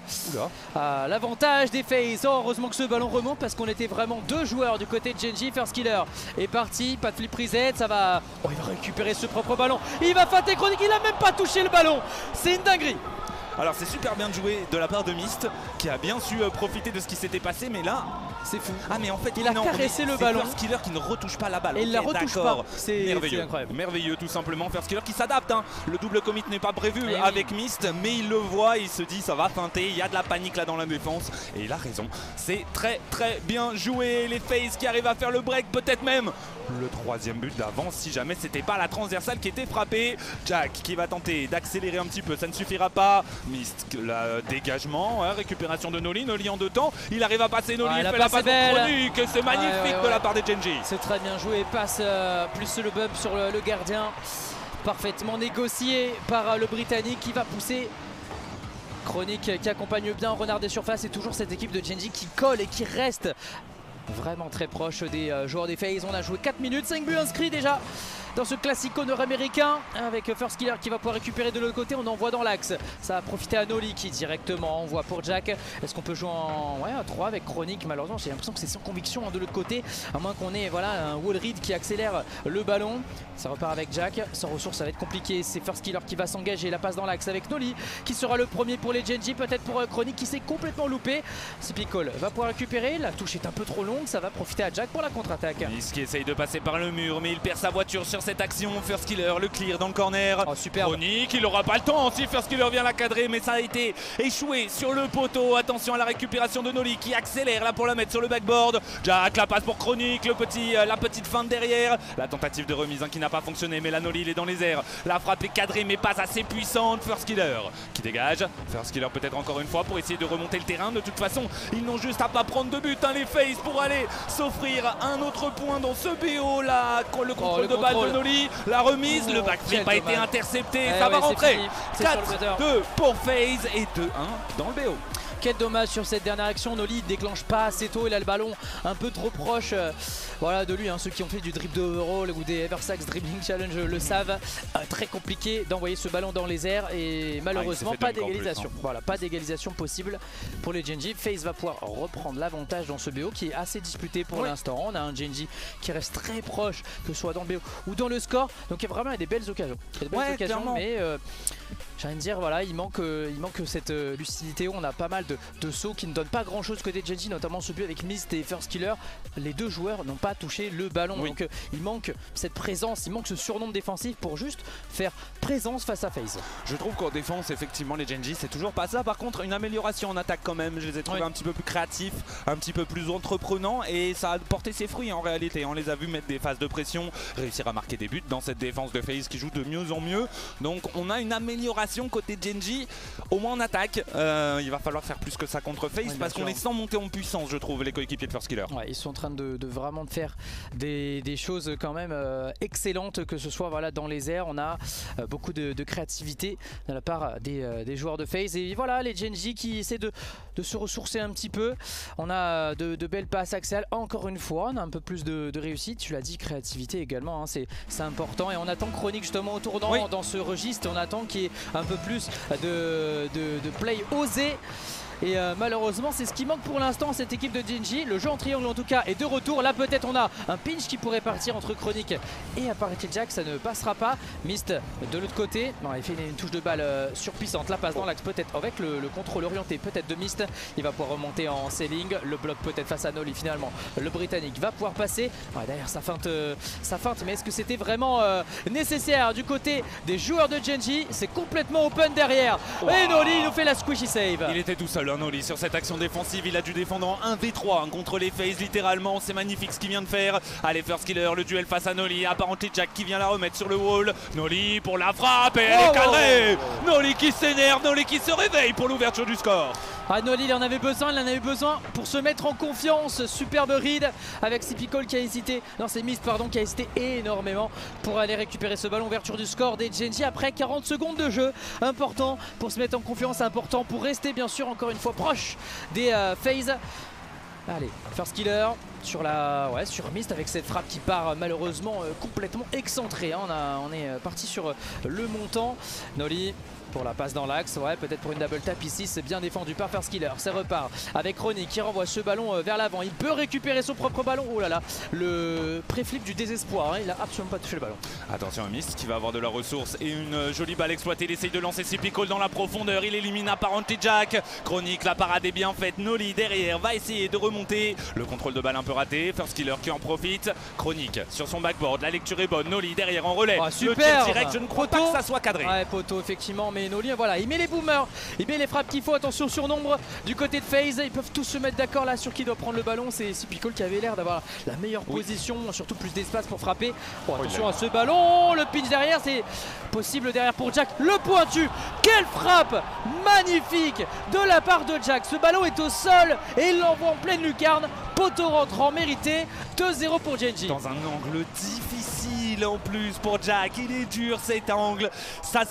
à l'avantage des FaZe. Heureusement que ce ballon remonte parce qu'on était vraiment 2 joueurs du côté de Gen.G. First Killer est parti, pas de flip reset, ça va... il va récupérer ce propre ballon, il va feinter Chronique, il a même pas touché le ballon, c'est une dinguerie. Alors c'est super bien joué de la part de Mist qui a bien su profiter de ce qui s'était passé, mais là c'est fou. Ah mais en fait il a caressé le ballon. First Killer qui ne retouche pas la balle. Et il la retouche pas. C'est merveilleux. Incroyable. Merveilleux tout simplement. First Killer qui s'adapte. Le double commit n'est pas prévu avec Mist, mais il le voit, il se dit ça va feinter. Il y a de la panique là dans la défense et il a raison. C'est très bien joué. Les FaZe qui arrivent à faire le break, peut-être même le troisième but d'avance si jamais c'était pas la transversale qui était frappée. Jack qui va tenter d'accélérer un petit peu, ça ne suffira pas. Mist, dégagement, récupération de Noli, Noli en 2 temps. Il arrive à passer Noli, il fait la passe Chronique. C'est magnifique de la part des Gen.G. C'est très bien joué, passe plus le bump sur le gardien. Parfaitement négocié par le Britannique qui va pousser. Chronique qui accompagne bien Renard des surfaces et toujours cette équipe de Gen.G qui colle et qui reste vraiment très proche des joueurs des FaZe. On a joué 4 minutes, 5 buts inscrits déjà dans ce classico nord-américain avec First Killer qui va pouvoir récupérer de l'autre côté. On envoie dans l'axe, ça va profiter à Noli qui directement envoie pour Jack. Est-ce qu'on peut jouer à 3 avec Chronique? Malheureusement j'ai l'impression que c'est sans conviction de l'autre côté, à moins qu'on ait un wall read qui accélère le ballon. Ça repart avec Jack, sans ressources ça va être compliqué. C'est First Killer qui va s'engager, la passe dans l'axe avec Noli qui sera le premier pour les Gen.G, peut-être pour Chronique qui s'est complètement loupé. Sypico va pouvoir récupérer, la touche est un peu trop longue, ça va profiter à Jack pour la contre-attaque. Mist qui essaye de passer par le mur mais il perd sa voiture sur cette action. First Killer, le clear dans le corner. Super. Chronique, il n'aura pas le temps si First Killer vient la cadrer, mais ça a été échoué sur le poteau. Attention à la récupération de Noli qui accélère là pour la mettre sur le backboard. Jack, la passe pour Chronique, la petite feinte derrière. La tentative de remise qui n'a pas fonctionné, mais la Noli il est dans les airs. La frappe est cadrée mais pas assez puissante. First Killer qui dégage. First Killer peut-être encore une fois pour essayer de remonter le terrain. De toute façon, ils n'ont juste à pas prendre de but les FaZe pour aller s'offrir un autre point dans ce BO là. Le contrôle de balle de Noli. La remise, le backflip a été intercepté, ça va rentrer. 4-2 pour FaZe et 2-1 dans le BO. Quel dommage sur cette dernière action. Noli ne déclenche pas assez tôt, il a le ballon un peu trop proche voilà, de lui. Hein. Ceux qui ont fait du dribble de overall ou des Eversax Dribbling Challenge le savent. Très compliqué d'envoyer ce ballon dans les airs et malheureusement pas d'égalisation. Voilà, pas d'égalisation possible pour les Gen.G. FaZe va pouvoir reprendre l'avantage dans ce BO qui est assez disputé pour l'instant. On a un Gen.G qui reste très proche, que ce soit dans le BO ou dans le score. Donc il y a vraiment des belles occasions. Mais j'ai envie de dire, voilà, il manque cette lucidité. On a pas mal de sauts qui ne donnent pas grand chose côté Gen.G, notamment ce but avec Mist et First Killer. Les deux joueurs n'ont pas touché le ballon. Donc il manque cette présence, il manque ce surnombre défensif pour juste faire présence face à FaZe. Je trouve qu'en défense, effectivement, les Gen.G, c'est toujours pas ça. Par contre, une amélioration en attaque quand même. Je les ai trouvés un petit peu plus créatifs, un petit peu plus entreprenants et ça a porté ses fruits en réalité. On les a vus mettre des phases de pression, réussir à marquer des buts dans cette défense de FaZe qui joue de mieux en mieux. Donc on a une amélioration côté Gen.G, au moins en attaque. Il va falloir faire plus que ça contre FaZe parce qu'on est sans monter en puissance, je trouve, les coéquipiers de First Killer. Ouais, ils sont en train de vraiment faire des choses quand même excellentes, que ce soit voilà, dans les airs. On a beaucoup de créativité de la part des joueurs de FaZe. Et voilà, les Gen.G qui essaient de se ressourcer un petit peu. On a de belles passes axiales. Encore une fois, on a un peu plus de réussite. Tu l'as dit, créativité également, hein, c'est important. Et on attend Chronique justement au tournant dans ce registre. On attend qu'il y ait un peu plus de play osé. Et malheureusement c'est ce qui manque pour l'instant cette équipe de Gen.G. Le jeu en triangle en tout cas est de retour. Là peut-être on a un pinch qui pourrait partir entre Chronique et apparaît-il Jack. Ça ne passera pas. Mist de l'autre côté. Non, il fait une touche de balle surpuissante. La passe dans l'axe peut-être avec le contrôle orienté peut-être de Mist. Il va pouvoir remonter en sailing. Le bloc peut-être face à Noli finalement. Le Britannique va pouvoir passer. Derrière ça feinte. Mais est-ce que c'était vraiment nécessaire du côté des joueurs de Gen.G? C'est complètement open derrière. Et Noli nous fait la squishy save. Il était tout seul. Noli sur cette action défensive, il a dû défendre en 1v3 contre les FaZe littéralement. C'est magnifique ce qu'il vient de faire. Allez, First Killer, le duel face à Noli. Apparenté Jack qui vient la remettre sur le wall. Noli pour la frappe et elle est cadrée. Noli qui s'énerve, Noli qui se réveille pour l'ouverture du score. Noli il en avait besoin, pour se mettre en confiance. Superbe read avec Sipicol qui a hésité, non c'est Mist pardon, qui a hésité énormément pour aller récupérer ce ballon. Ouverture du score des Gen.G après 40 secondes de jeu. Important pour se mettre en confiance, important pour rester bien sûr encore une fois proche des FaZe. Allez, First Killer sur Mist avec cette frappe qui part malheureusement complètement excentrée. On est parti sur le montant. Noli pour la passe dans l'axe, peut-être pour une double tap ici, c'est bien défendu par First Killer. Ça repart avec Chronique qui renvoie ce ballon vers l'avant. Il peut récupérer son propre ballon. Oh là là, le pré-flip du désespoir, il a absolument pas touché le ballon. Attention à Mist qui va avoir de la ressource et une jolie balle exploitée. Il essaye de lancer Sipicol dans la profondeur. Il élimine apparemment Jack. Chronique, la parade est bien faite. Noli derrière va essayer de remonter. Le contrôle de balle un peu raté. First Killer qui en profite. Chronique sur son backboard. La lecture est bonne. Noli derrière en relais. Super. Le direct, je ne crois pas que ça soit cadré. Poteau effectivement, mais Noli voilà, il met les boomers, il met les frappes qu'il faut. Attention sur nombre du côté de FaZe. Ils peuvent tous se mettre d'accord là sur qui doit prendre le ballon. C'est Sipicol qui avait l'air d'avoir la meilleure position, surtout plus d'espace pour frapper. Attention à ce ballon, le pinch derrière, c'est possible derrière pour Jack. Le pointu, quelle frappe magnifique de la part de Jack. Ce ballon est au sol et il l'envoie en pleine lucarne. Poteau rentrant mérité. 2-0 pour Gen.G. Dans un angle difficile en plus pour Jack. Il est dur cet angle. Ça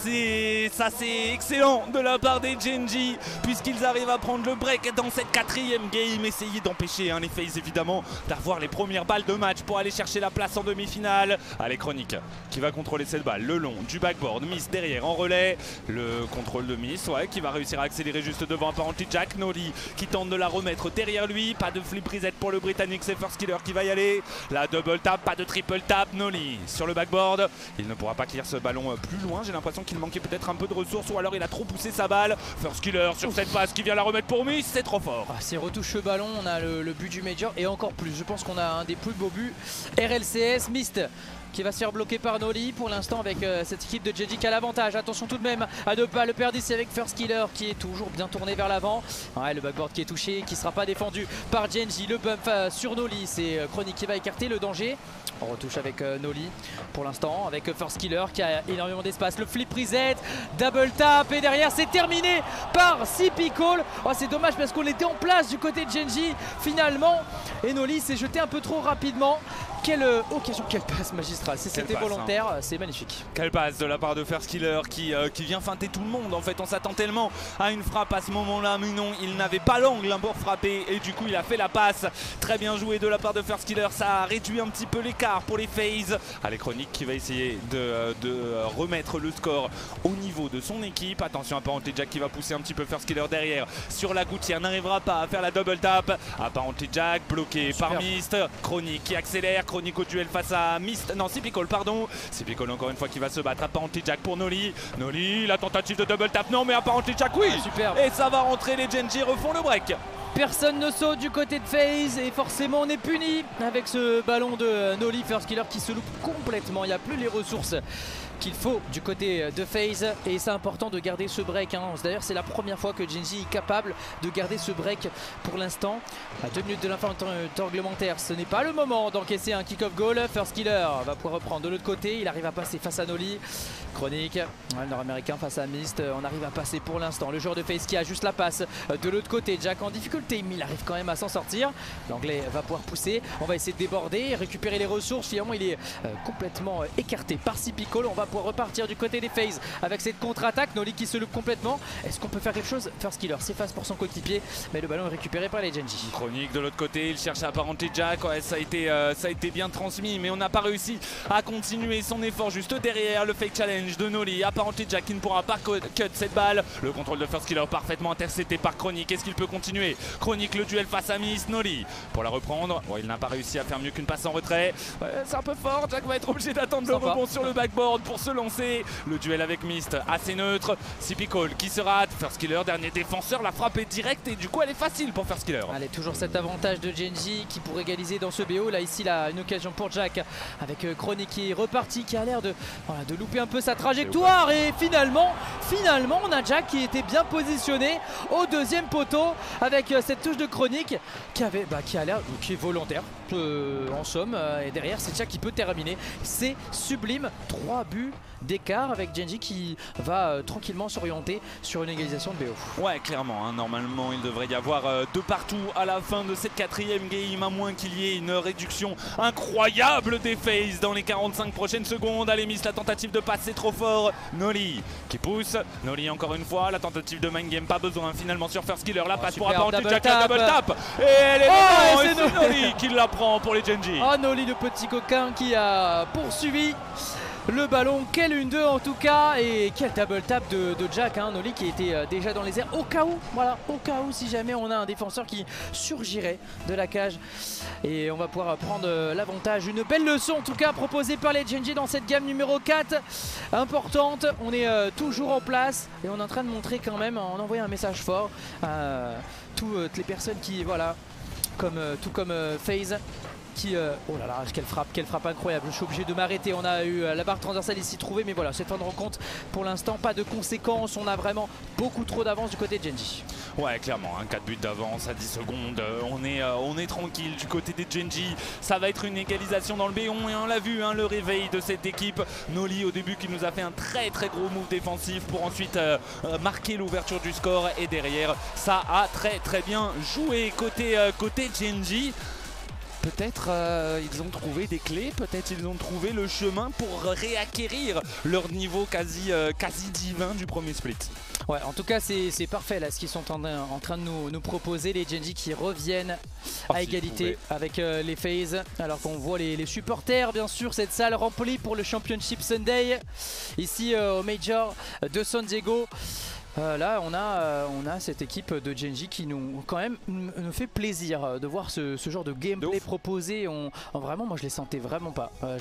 c'est excellent de la part des Gen.G puisqu'ils arrivent à prendre le break dans cette 4e game. Essayer d'empêcher les FaZe évidemment d'avoir les premières balles de match pour aller chercher la place en demi-finale. Allez, Chronique qui va contrôler cette balle le long du backboard. Mist derrière en relais. Le contrôle de Mist qui va réussir à accélérer juste devant apparemment Jack. Noli qui tente de la remettre derrière lui. Pas de flip reset pour le Britannique. C'est First Killer qui va y aller. La double tap, pas de triple tap. Noli sur le backboard. Il ne pourra pas clear ce ballon plus loin. J'ai l'impression qu'il manquait peut-être un peu de ressources ou alors il a trop poussé sa balle. First Killer sur cette passe qui vient la remettre pour Mist. C'est trop fort. C'est retouche le ballon. On a le but du Major et encore plus. Je pense qu'on a un des plus beaux buts. RLCS, Mist qui va se faire bloquer par Noli pour l'instant avec cette équipe de Gen.G qui a l'avantage. Attention tout de même à ne pas le perdre ici avec First Killer qui est toujours bien tourné vers l'avant. Le backboard qui est touché, qui ne sera pas défendu par Gen.G. Le bump sur Noli, c'est Chronique qui va écarter le danger. On retouche avec Noli pour l'instant avec First Killer qui a énormément d'espace. Le flip reset, double tap et derrière c'est terminé par Sipicol. C'est dommage parce qu'on était en place du côté de Gen.G finalement et Noli s'est jeté un peu trop rapidement. Quelle occasion, quelle passe magistrale. Si c'était volontaire, hein. C'est magnifique. Quelle passe de la part de Firstkiller qui vient feinter tout le monde. En fait, on s'attend tellement à une frappe à ce moment-là, mais non, il n'avait pas l'angle pour frapper et du coup, il a fait la passe. Très bien joué de la part de Firstkiller. Ça a réduit un petit peu l'écart pour les FaZe. Allez, Chronic qui va essayer de remettre le score au niveau de son équipe. Attention, Apparently Jack qui va pousser un petit peu Firstkiller derrière sur la gouttière. N'arrivera pas à faire la double tap. Apparently Jack bloqué par Mist. Chronic qui accélère. Chronic au duel face à Mist. Non, Sypical, pardon. Sypical encore une fois qui va se battre. Apparently Jack pour Noli. Noli, la tentative de double tap. Non, mais Apparently Jack, oui. Superbe. Et ça va rentrer. Les Gen.G refont le break. Personne ne saute du côté de FaZe et forcément on est puni avec ce ballon de Noli. Firstkiller qui se loupe complètement. Il n'y a plus les ressources qu'il faut du côté de FaZe et c'est important de garder ce break, hein. D'ailleurs c'est la première fois que Gen.G est capable de garder ce break pour l'instant. À 2 minutes de la fin du temps réglementaire, ce n'est pas le moment d'encaisser un kick-off goal. Firstkiller va pouvoir reprendre de l'autre côté, il arrive à passer face à Noli. Chronic, le nord-américain face à Mist, on arrive à passer pour l'instant. Le joueur de FaZe qui a juste la passe de l'autre côté. Jack en difficulté mais il arrive quand même à s'en sortir. L'anglais va pouvoir pousser, on va essayer de déborder, récupérer les ressources. Finalement il est complètement écarté par Sypical. On va pouvoir repartir du côté des FaZe avec cette contre-attaque. Noli qui se loupe complètement. Est-ce qu'on peut faire quelque chose? Firstkiller s'efface pour son coéquipier mais le ballon est récupéré par les Gen.G. Chronic de l'autre côté, il cherche à Apparently Jack. Ouais, ça a été bien transmis mais on n'a pas réussi à continuer son effort juste derrière le fake challenge de Noli. Apparently Jack qui ne pourra pas cut cette balle. Le contrôle de Firstkiller parfaitement intercepté par Chronic. Est-ce qu'il peut continuer? Chronic, le duel face à Mist. Noli pour la reprendre. Bon, il n'a pas réussi à faire mieux qu'une passe en retrait. Ouais, c'est un peu fort. Jack va être obligé d'attendre le rebond sur le backboard pour se lancer. Le duel avec Mist assez neutre. Sypical qui se rate. Firstkiller, dernier défenseur. La frappe est directe et du coup elle est facile pour Firstkiller. Allez, toujours cet avantage de Gen.G qui pourrait égaliser dans ce BO. Là ici là, une occasion pour Jack avec Chronic qui est reparti, qui a l'air de louper un peu sa trajectoire. Et finalement on a Jack qui était bien positionné au deuxième poteau avec cette touche de Chronic qui a l'air, qui est volontaire en somme. Et derrière c'est Jack qui peut terminer. C'est sublime, 3 buts d'écart avec Gen.G qui va tranquillement s'orienter sur une égalisation de BO. Ouais, clairement, hein, normalement il devrait y avoir de partout à la fin de cette 4e game, à moins qu'il y ait une réduction incroyable des FaZe dans les 45 prochaines secondes. Allez, Mist, la tentative de passe c'est trop fort. Noli qui pousse, Noli encore une fois, la tentative de mind game, pas besoin finalement sur Firstkiller. La passe pour Apparently Jack, la double tap et elle est dedans, et c'est Noli qui la prend pour les Gen.G. Oh, Noli le petit coquin qui a poursuivi le ballon. Quelle 1-2 en tout cas, et quel double tap de Jack, hein. Noli qui était déjà dans les airs au cas où, voilà, au cas où si jamais on a un défenseur qui surgirait de la cage, et on va pouvoir prendre l'avantage. Une belle leçon en tout cas proposée par les Gen.G dans cette gamme numéro 4 importante. On est toujours en place et on est en train de montrer quand même, en envoyant un message fort à toutes les personnes qui, voilà, tout comme FaZe qui, oh là là, quelle frappe incroyable. Je suis obligé de m'arrêter. On a eu la barre transversale ici trouvée, mais voilà, cette fin de rencontre pour l'instant pas de conséquences. On a vraiment beaucoup trop d'avance du côté de Gen.G. Ouais, clairement, hein, 4 buts d'avance à 10 secondes. On est tranquille du côté des Gen.G. Ça va être une égalisation dans le béon et on l'a vu, hein, le réveil de cette équipe. Noli au début qui nous a fait un très gros move défensif pour ensuite marquer l'ouverture du score, et derrière ça a très bien joué côté Gen.G. Peut-être ils ont trouvé des clés, peut-être ils ont trouvé le chemin pour réacquérir leur niveau quasi divin du premier split. Ouais, en tout cas c'est parfait là ce qu'ils sont en train de nous proposer, les Gen.G qui reviennent à égalité avec les FaZe, alors qu'on voit les supporters, bien sûr, cette salle remplie pour le Championship Sunday ici au Major de San Diego. Là on a cette équipe de Gen.G qui nous fait plaisir de voir ce genre de gameplay proposé. Vraiment, moi je les sentais vraiment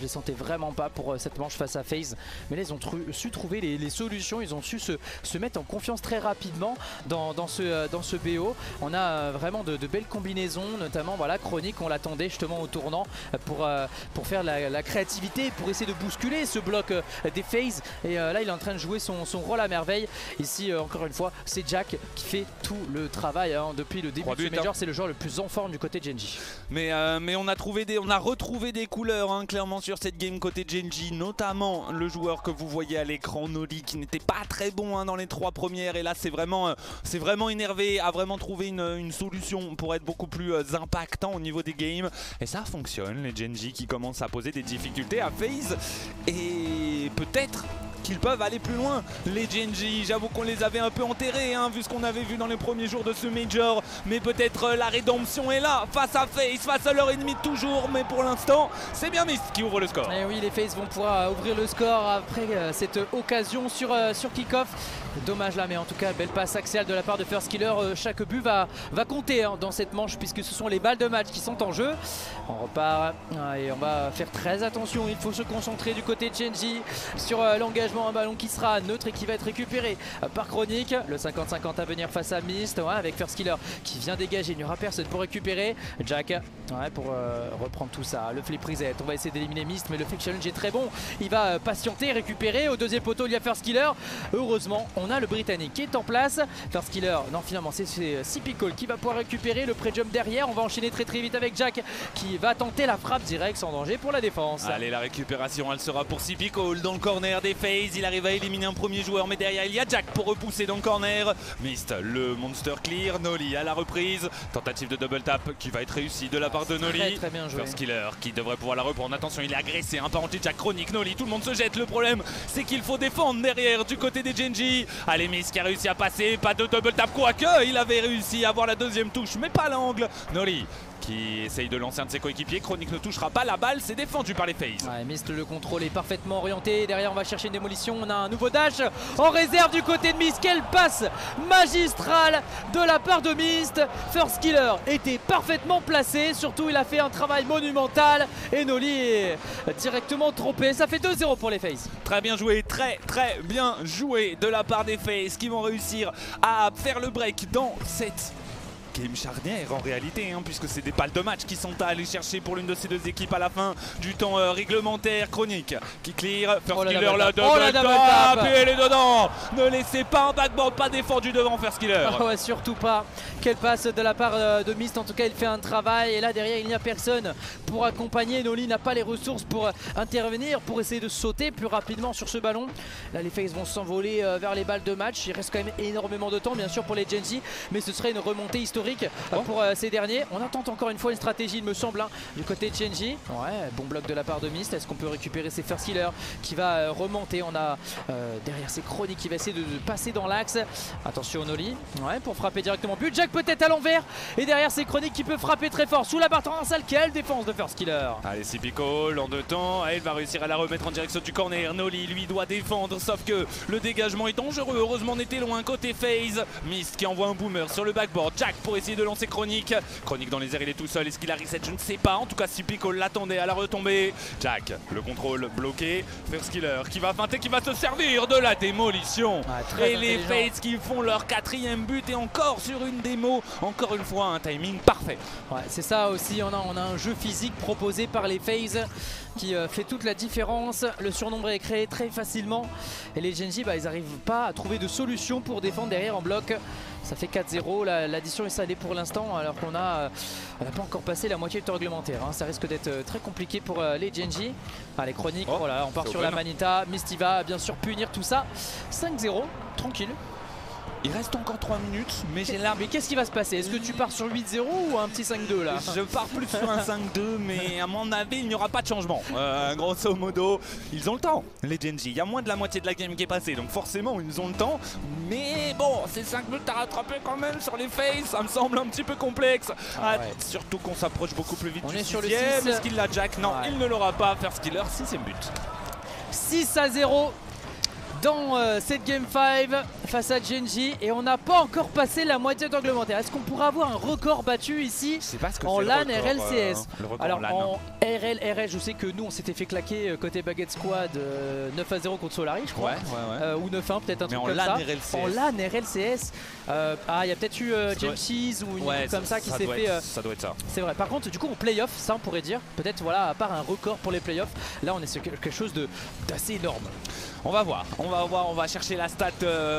pas pour cette manche face à FaZe, mais là ils ont su trouver les solutions. Ils ont su se mettre en confiance très rapidement dans ce BO. On a vraiment de belles combinaisons, notamment voilà, Chronic, on l'attendait justement au tournant pour faire la créativité, pour essayer de bousculer ce bloc des FaZe, et là il est en train de jouer son rôle à merveille ici encore une fois, c'est Jack qui fait tout le travail hein, depuis le début de ce Major. C'est le joueur le plus en forme du côté Gen G. Mais on a retrouvé des couleurs hein, clairement sur cette game côté Gen G, notamment le joueur que vous voyez à l'écran, Noli, qui n'était pas très bon hein, dans les 3 premières. Et là, c'est vraiment énervé, a vraiment trouvé une solution pour être beaucoup plus impactant au niveau des games. Et ça fonctionne, les Gen G qui commencent à poser des difficultés à FaZe. Et peut-être qu'ils peuvent aller plus loin, les Gen G. J'avoue qu'on les avait un peu enterrés hein, vu ce qu'on avait vu dans les premiers jours de ce Major, mais peut-être la rédemption est là face à FaZe, face à leur ennemi de toujours. Mais pour l'instant c'est bien Mist qui ouvre le score. Et oui, les FaZe vont pouvoir ouvrir le score après cette occasion sur kick-off. Dommage là, mais en tout cas belle passe axiale de la part de Firstkiller. Chaque but va compter hein, dans cette manche, puisque ce sont les balles de match qui sont en jeu. On repart et on va faire très attention, il faut se concentrer du côté de Gen G sur l'engagement. Un ballon qui sera neutre et qui va être récupéré par Chronic. Le 50-50 à venir face à Mist, avec Firstkiller qui vient dégager. Il n'y aura personne pour récupérer. Jack pour reprendre tout ça. Le flip reset, on va essayer d'éliminer Mist, mais le fake challenge est très bon. Il va patienter, récupérer. Au deuxième poteau, il y a Firstkiller. Heureusement, on a le Britannique qui est en place. Firstkiller, non finalement c'est Cipicol qui va pouvoir récupérer le pré-jump derrière. On va enchaîner très vite avec Jack qui va tenter la frappe directe sans danger pour la défense. Allez, la récupération elle sera pour Cipicol dans le corner des FaZe. Il arrive à éliminer un premier joueur, mais derrière il y a Jack pour repousser dans le corner. Mist, le monster clear. Noli à la reprise. Tentative de double tap qui va être réussie de la part de Noli. Très bien joué. Firstkiller qui devrait pouvoir la reprendre. Attention, il est agressé hein, par anti-Jack. Chronic, Noli, tout le monde se jette. Le problème c'est qu'il faut défendre derrière du côté des Gen G. Allez, Mist qui a réussi à passer. Pas de double tap, quoique il avait réussi à avoir la deuxième touche, mais pas l'angle. Noli qui essaye de lancer un de ses coéquipiers. Chronic ne touchera pas la balle, c'est défendu par les FaZe. Ouais, Mist, le contrôle est parfaitement orienté. Derrière on va chercher une démolition. On a un nouveau dash en réserve du côté de Mist. Quelle passe magistrale de la part de Mist. Firstkiller était parfaitement placé. Surtout il a fait un travail monumental. Et Noli est directement trompé. Ça fait 2-0 pour les FaZe. Très bien joué, très bien joué de la part des FaZe qui vont réussir à faire le break dans cette game charnière en réalité hein, puisque c'est des balles de match qui sont à aller chercher pour l'une de ces deux équipes à la fin du temps réglementaire. Chronic qui clear, Firstkiller la double tap et elle est dedans. Ne laissez pas un backboard pas défendu devant Firstkiller. Ouais, surtout pas. Quelle passe de la part de Mist, en tout cas il fait un travail et là derrière il n'y a personne pour accompagner. Noli n'a pas les ressources pour intervenir, pour essayer de sauter plus rapidement sur ce ballon. Là les FaZe vont s'envoler vers les balles de match. Il reste quand même énormément de temps bien sûr pour les Gen G, mais ce serait une remontée historique pour ces derniers. On attend encore une fois une stratégie il me semble hein, du côté de Gen G. Ouais, bon bloc de la part de Mist. Est-ce qu'on peut récupérer ces Firstkiller qui va remonter? On a derrière ces Chroniques qui va essayer de passer dans l'axe. Attention Noli, ouais, pour frapper directement but. Jack peut-être à l'envers et derrière ces Chroniques qui peut frapper très fort sous la barre transversale. Quelle défense de Firstkiller. Allez, Cipicol en 2 temps, il va réussir à la remettre en direction du corner. Noli lui doit défendre, sauf que le dégagement est dangereux. Heureusement on était loin côté FaZe. Mist qui envoie un boomer sur le backboard. Jack pour essayer de lancer Chronic. Chronic dans les airs, il est tout seul. Est-ce qu'il a reset? Je ne sais pas. En tout cas, Cipicol l'attendait à la retombée. Jack, le contrôle bloqué. Firstkiller qui va feinter, qui va se servir de la démolition. Et les FaZe qui font leur 4e but et encore sur une démo. Encore une fois, un timing parfait. Ouais, c'est ça aussi. On a un jeu physique proposé par les FaZe qui fait toute la différence. Le surnombre est créé très facilement et les Gen G ils n'arrivent pas à trouver de solution pour défendre derrière en bloc. Ça fait 4-0, l'addition est salée pour l'instant alors qu'on n'a pas encore passé la moitié du temps réglementaire hein. Ça risque d'être très compliqué pour les Gen G. Allez, Chronic, voilà, on part sur la Manita. Mist va bien sûr punir tout ça. 5-0, tranquille. Il reste encore 3 minutes, mais j'ai là. Mais qu'est-ce qui va se passer? Est-ce que tu pars sur 8-0 ou un petit 5-2 là? Je pars plus sur un 5-2, mais à mon avis, il n'y aura pas de changement. Grosso modo, ils ont le temps, les Gen G. Il y a moins de la moitié de la game qui est passée, donc forcément, ils ont le temps. Mais bon, ces 5 minutes à rattraper quand même sur les FaZe, ça me semble un petit peu complexe. Surtout qu'on s'approche beaucoup plus vite. On du est sur le 6e. 6. Est-ce qu'il l'a, Jack? Non, il ne l'aura pas. Firstkiller, 6e but. 6-0. Dans cette Game 5 face à Gen G et on n'a pas encore passé la moitié de temps réglementaire. Est-ce qu'on pourra avoir un record battu ici en LAN RLCS? Alors en RL, je sais que nous on s'était fait claquer côté Baguette Squad 9-0 contre Solari je crois, ou 9-1 peut-être un truc comme ça. En LAN RLCS, il y a peut-être eu Jamesys ou une truc comme ça qui s'est fait. Ça doit être ça. C'est vrai. Par contre du coup en playoff, ça on pourrait dire, peut-être voilà, à part un record pour les playoffs, là on est sur quelque chose d'assez énorme. On va voir on va voir, on va chercher la stat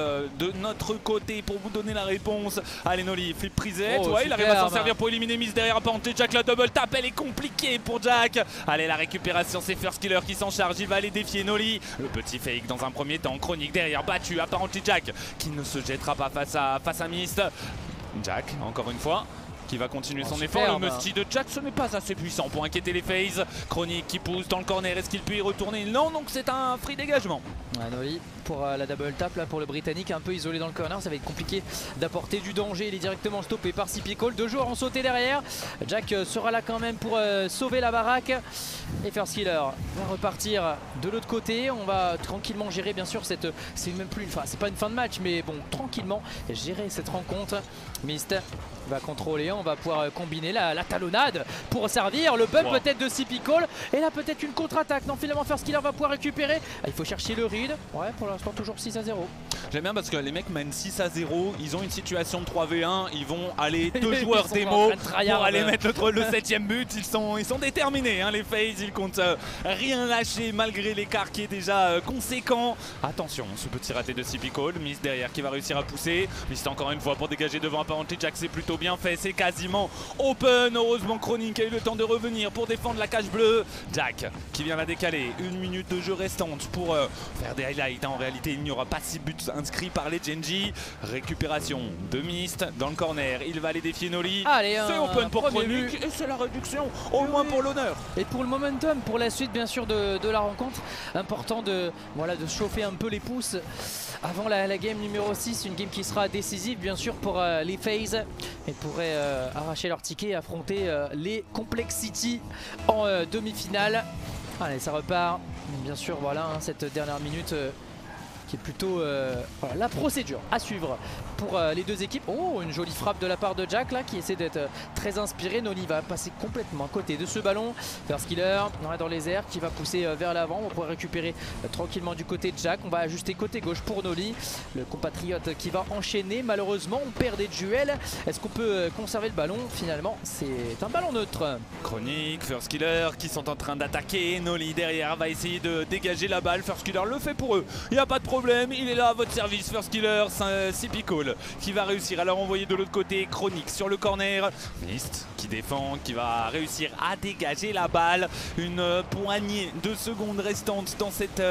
de notre côté pour vous donner la réponse. Allez Noli, flip prisette, ouais, il arrive à s'en servir pour éliminer Miss derrière apparenté. Jack la double tap, elle est compliquée pour Jack. Allez, la récupération, c'est First Killer qui s'en charge, il va aller défier Noli. Le petit fake dans un premier temps, Chronique derrière, battu, apparenté Jack qui ne se jettera pas face à Mist. Jack, encore une fois, qui va continuer son effort. Le musty de Jack, ce n'est pas assez puissant pour inquiéter les FaZe. Chronique qui pousse dans le corner, est-ce qu'il peut y retourner? Non, donc c'est un free dégagement. Noli pour la double tap là pour le Britannique, un peu isolé dans le corner, ça va être compliqué d'apporter du danger. Il est directement stoppé par Sypical. 2 joueurs ont sauté derrière. Jack sera là quand même pour sauver la baraque. Et First Killer va repartir de l'autre côté. On va tranquillement gérer bien sûr cette. C'est même plus une fin, c'est pas une fin de match, mais bon, tranquillement gérer cette rencontre. Mist va contrôler, on va pouvoir combiner la talonnade pour servir le bump peut-être de Sypical. Et là peut-être une contre-attaque. Non, finalement First Killer va pouvoir récupérer. Il faut chercher le read. Ouais, pour l'instant toujours 6-0. J'aime bien parce que les mecs mènent 6-0, ils ont une situation de 3v1, ils vont aller 2 joueurs démo pour aller mettre le 7ème but. Ils sont déterminés, hein, les FaZe, ils comptent rien lâcher malgré l'écart qui est déjà conséquent. Attention, ce petit raté de Sypical, Mist derrière qui va réussir à pousser. Mist encore une fois pour dégager devant apparenté. Jack, c'est plutôt bien fait, c'est quasiment open. Heureusement Chronique a eu le temps de revenir pour défendre la cage bleue. Jack qui vient la décaler, 1 minute de jeu restante pour faire des highlights. En réalité il n'y aura pas 6 buts inscrits par les Gen.G. Récupération de Mist dans le corner, il va aller défier Noli. C'est open pour Chronique et c'est la réduction au moins pour l'honneur. Et pour le momentum, pour la suite bien sûr de la rencontre, important de chauffer un peu les pouces avant la game numéro 6, une game qui sera décisive bien sûr pour les FaZe et pourraient arracher leur ticket et affronter les Complexity en demi-finale. Allez, ça repart. Bien sûr, voilà, hein, cette dernière minute qui est plutôt voilà, la procédure à suivre pour les deux équipes. Oh, une jolie frappe de la part de Jack là qui essaie d'être très inspiré. Noli va passer complètement à côté de ce ballon. First Killer dans les airs qui va pousser vers l'avant. On pourrait récupérer tranquillement du côté de Jack. On va ajuster côté gauche pour Noli, le compatriote qui va enchaîner. Malheureusement, on perd des duels. Est-ce qu'on peut conserver le ballon? Finalement, c'est un ballon neutre. Chronique, First Killer qui sont en train d'attaquer. Noli derrière va essayer de dégager la balle. First Killer le fait pour eux. Il n'y a pas de problème. Il est là à votre service. First Killer, Sypical qui va réussir à leur envoyer de l'autre côté. Chronique sur le corner. Mist qui défend, qui va réussir à dégager la balle. Une poignée de secondes restantes dans cette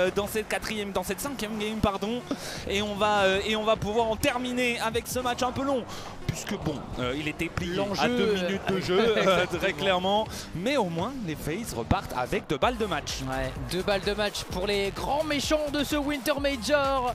cinquième game, pardon. Et on va pouvoir en terminer avec ce match un peu long. Puisque bon, il était plié à 2 minutes de jeu, très clairement. Mais au moins, les FaZe repartent avec 2 balles de match. Ouais, 2 balles de match pour les grands méchants de ce Winter Major.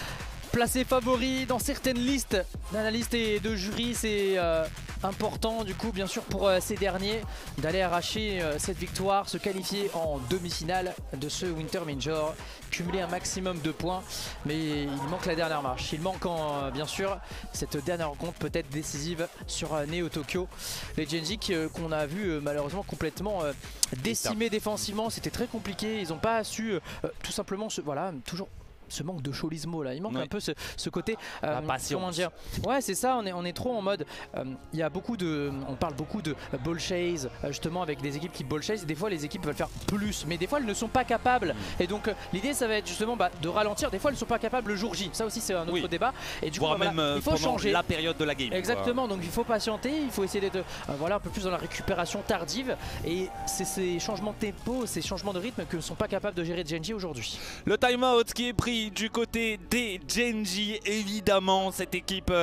Placé favori dans certaines listes d'analystes et de jury, c'est important du coup bien sûr pour ces derniers d'aller arracher cette victoire, se qualifier en demi-finale de ce Winter Major, cumuler un maximum de points, mais il manque la dernière marche. Il manque bien sûr cette dernière rencontre peut-être décisive sur Neo Tokyo. Les Gen.G qu'on a vu malheureusement complètement décimés défensivement, c'était très compliqué, ils n'ont pas su tout simplement voilà, toujours ce manque de cholismo là, il manque un peu ce côté comment dire, ouais c'est ça, on est trop en mode il y a beaucoup de, on parle beaucoup de ball chase justement avec des équipes qui ball chase, des fois les équipes veulent faire plus mais des fois elles ne sont pas capables et donc l'idée ça va être justement de ralentir, des fois elles ne sont pas capables le jour J, ça aussi c'est un autre débat et du coup même il faut changer la période de la game. Exactement, donc il faut patienter, il faut essayer d'être voilà, un peu plus dans la récupération tardive et c'est ces changements de tempo, ces changements de rythme que ne sont pas capables de gérer Gen.G aujourd'hui. Le time-out qui est pris du côté des Gen.G, évidemment cette équipe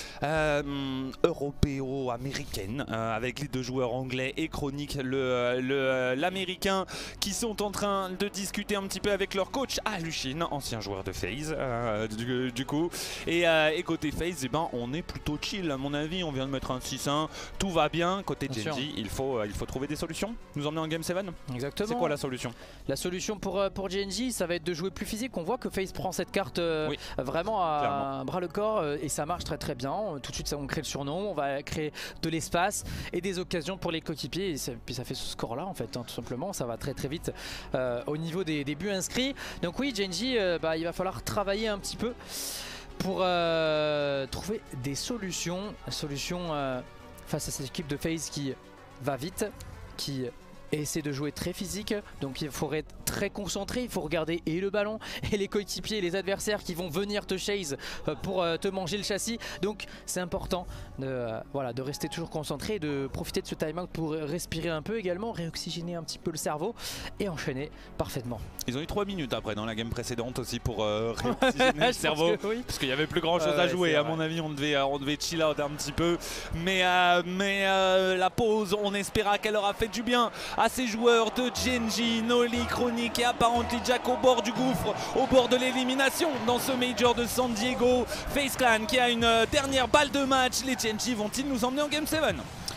européo-américaine avec les 2 joueurs anglais et Chronique l'américain qui sont en train de discuter un petit peu avec leur coach Alushin, ancien joueur de FaZe du coup et côté FaZe on est plutôt chill à mon avis, on vient de mettre un 6-1, tout va bien. Côté Gen.G il faut trouver des solutions, nous emmener en Game 7. Exactement. C'est quoi la solution? La solution pour Gen.G ça va être de jouer plus physique. On voit que FaZe prend cette carte vraiment à bras le corps et ça marche très très bien. Tout de suite on crée le surnom, on va créer de l'espace et des occasions pour les coéquipiers et puis ça fait ce score là en fait tout simplement, ça va très très vite au niveau des buts inscrits. Donc oui, Gen.G il va falloir travailler un petit peu pour trouver des solutions face à cette équipe de FaZe qui va vite, qui essaie de jouer très physique, donc il faut être très concentré, il faut regarder et le ballon et les coéquipiers et les adversaires qui vont venir te chase pour te manger le châssis. Donc c'est important de rester toujours concentré et de profiter de ce time-out pour respirer un peu également, réoxygéner un petit peu le cerveau et enchaîner parfaitement. Ils ont eu 3 minutes après dans la game précédente aussi pour réoxygéner le cerveau, oui. parce qu'il n'y avait plus grand chose à jouer. À mon avis on devait chill out un petit peu, mais la pause, on espéra qu'elle aura fait du bien à ces joueurs de Gen.G, Noli, Chronic et Apparently Jack au bord du gouffre, au bord de l'élimination dans ce Major de San Diego. FaZe Clan qui a une dernière balle de match. Les Gen.G vont-ils nous emmener en Game 7?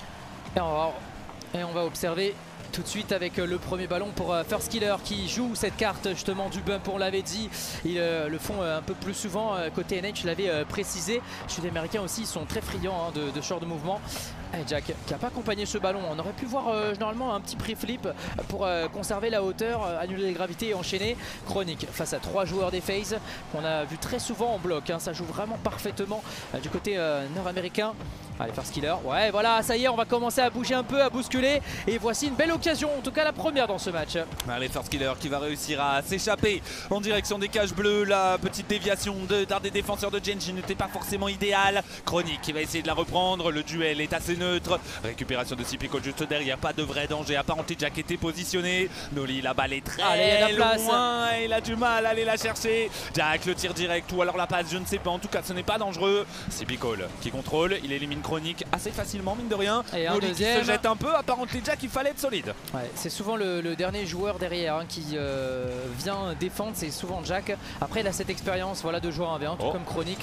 Et on va observer tout de suite avec le premier ballon pour Firstkiller qui joue cette carte justement du bump, on l'avait dit. Ils le font un peu plus souvent côté NH, je l'avais précisé. Les Sud-Américains aussi sont très friands de ce genre de mouvement. Et Jack qui n'a pas accompagné ce ballon, on aurait pu voir généralement un petit pré-flip pour conserver la hauteur, annuler les gravités et enchaîner. Chronic face à 3 joueurs des FaZe qu'on a vu très souvent en bloc, ça joue vraiment parfaitement du côté nord-américain. Allez, Firstkiller, ouais voilà, ça y est, on va commencer à bouger un peu, à bousculer. Et voici une belle occasion, en tout cas la première dans ce match. Allez, Firstkiller qui va réussir à s'échapper en direction des cages bleues. La petite déviation d'un des défenseurs de Gen.G n'était pas forcément idéale. Chronic qui va essayer de la reprendre, le duel est assez neutre. Récupération de Sipico juste derrière, pas de vrai danger. Apparently Jack était positionné. Noli, la balle est très loin, il a du mal à aller la chercher. Jack le tire direct ou alors la passe, je ne sais pas, en tout cas ce n'est pas dangereux. Sipico qui contrôle, il élimine Chronic assez facilement mine de rien. Et un Noli deuxième qui se jette un peu, Apparently Jack il fallait être solide. Ouais, c'est souvent le dernier joueur derrière qui vient défendre, c'est souvent Jack. Après il a cette expérience de joueur 1v1 tout comme Chronic,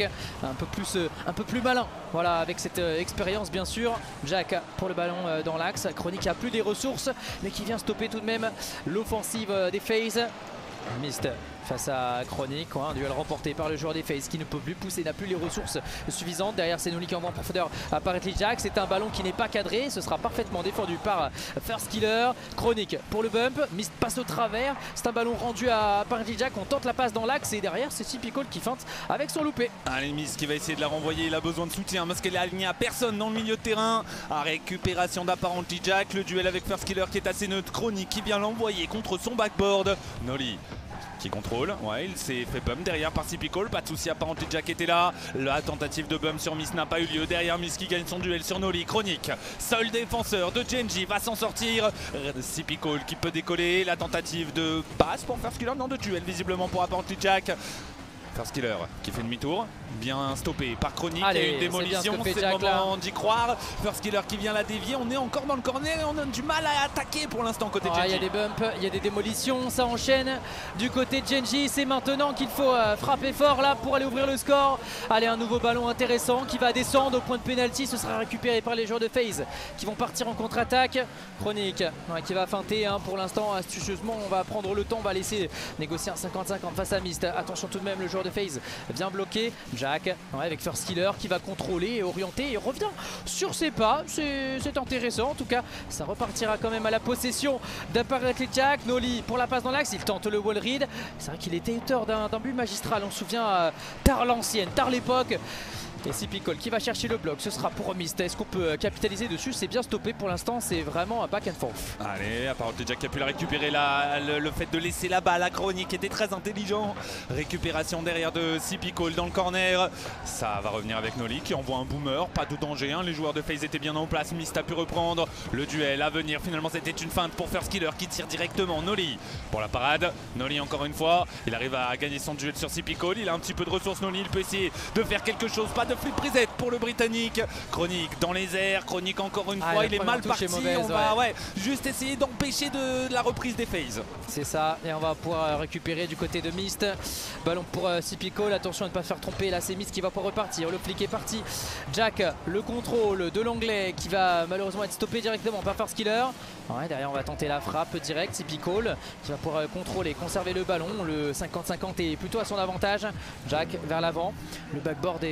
un peu plus malin avec cette expérience bien sûr. Jack pour le ballon dans l'axe, Chronic a plus des ressources mais qui vient stopper tout de même l'offensive des FaZe. Mist face à Chronic, un duel remporté par le joueur des FaZe qui ne peut plus pousser, n'a plus les ressources suffisantes. Derrière c'est Noli qui envoie en profondeur à Apparently Jack, c'est un ballon qui n'est pas cadré, ce sera parfaitement défendu par Firstkiller. Chronic pour le bump, Mist passe au travers, c'est un ballon rendu à Apparently Jack, on tente la passe dans l'axe et derrière c'est Sipico qui feinte avec son loupé. Allez, Mist qui va essayer de la renvoyer, il a besoin de soutien parce qu'elle est alignée à personne dans le milieu de terrain. À récupération d'Apparently Jack, le duel avec Firstkiller qui est assez neutre, Chronic qui vient l'envoyer contre son backboard. Noli qui contrôle, il s'est fait bump derrière par Sipico, pas de souci, Apparently Jack était là. La tentative de bump sur Mist n'a pas eu lieu. Derrière Mist qui gagne son duel sur Noli. Chronic, seul défenseur de Gen.G, va s'en sortir. Sipico qui peut décoller. La tentative de passe pour Firstkiller, non, de duel visiblement pour Apparently Jack. Firstkiller qui fait demi-tour, bien stoppé par Chronic. Il y a une démolition, c'est le moment d'y croire. Firstkiller qui vient la dévier, on est encore dans le corner et on a du mal à attaquer pour l'instant côté Gen.G. Il y a des bumps, il y a des démolitions, ça enchaîne du côté de Gen.G. C'est maintenant qu'il faut frapper fort là pour aller ouvrir le score. Allez, un nouveau ballon intéressant qui va descendre au point de pénalty, ce sera récupéré par les joueurs de FaZe qui vont partir en contre-attaque. Chronic qui va feinter pour l'instant astucieusement, on va prendre le temps, on va laisser négocier un 50-50 face à Mist. Attention tout de même, le joueur de FaZe vient bloquer. Jack avec Firstkiller qui va contrôler et orienter et revient sur ses pas. C'est intéressant, en tout cas ça repartira quand même à la possession d'Apparently Jack. Noli pour la passe dans l'axe, il tente le wall read. C'est vrai qu'il était auteur d'un but magistral, on se souvient tard l'ancienne, tard l'époque. Et Sipico qui va chercher le bloc, ce sera pour Mist. Est-ce qu'on peut capitaliser dessus? C'est bien stoppé pour l'instant, c'est vraiment un back and forth. Allez, Apparently Jack qui a pu la récupérer le fait de laisser la balle à Chronic était très intelligent. Récupération derrière de Sipico dans le corner. Ça va revenir avec Noli qui envoie un boomer, pas de danger, les joueurs de FaZe étaient bien en place. Mist a pu reprendre le duel à venir. Finalement c'était une feinte pour Firstkiller qui tire directement. Noli pour la parade. Noli encore une fois, il arrive à gagner son duel sur Sipico. Il a un petit peu de ressources, Noli, il peut essayer de faire quelque chose. Pas de flip prisette pour le Britannique. Chronic dans les airs, Chronic encore une fois, il est mal parti. Mauvaise, on va juste essayer d'empêcher de la reprise des FaZe. C'est ça, et on va pouvoir récupérer du côté de Mist. Ballon pour Sipico, attention à ne pas se faire tromper, là c'est Mist qui va pas repartir. Le flic est parti. Jack, le contrôle de l'anglais qui va malheureusement être stoppé directement par Firstkiller. Derrière on va tenter la frappe directe. Sipico qui va pouvoir contrôler, conserver le ballon. Le 50-50 est plutôt à son avantage. Jack vers l'avant, le backboard est touché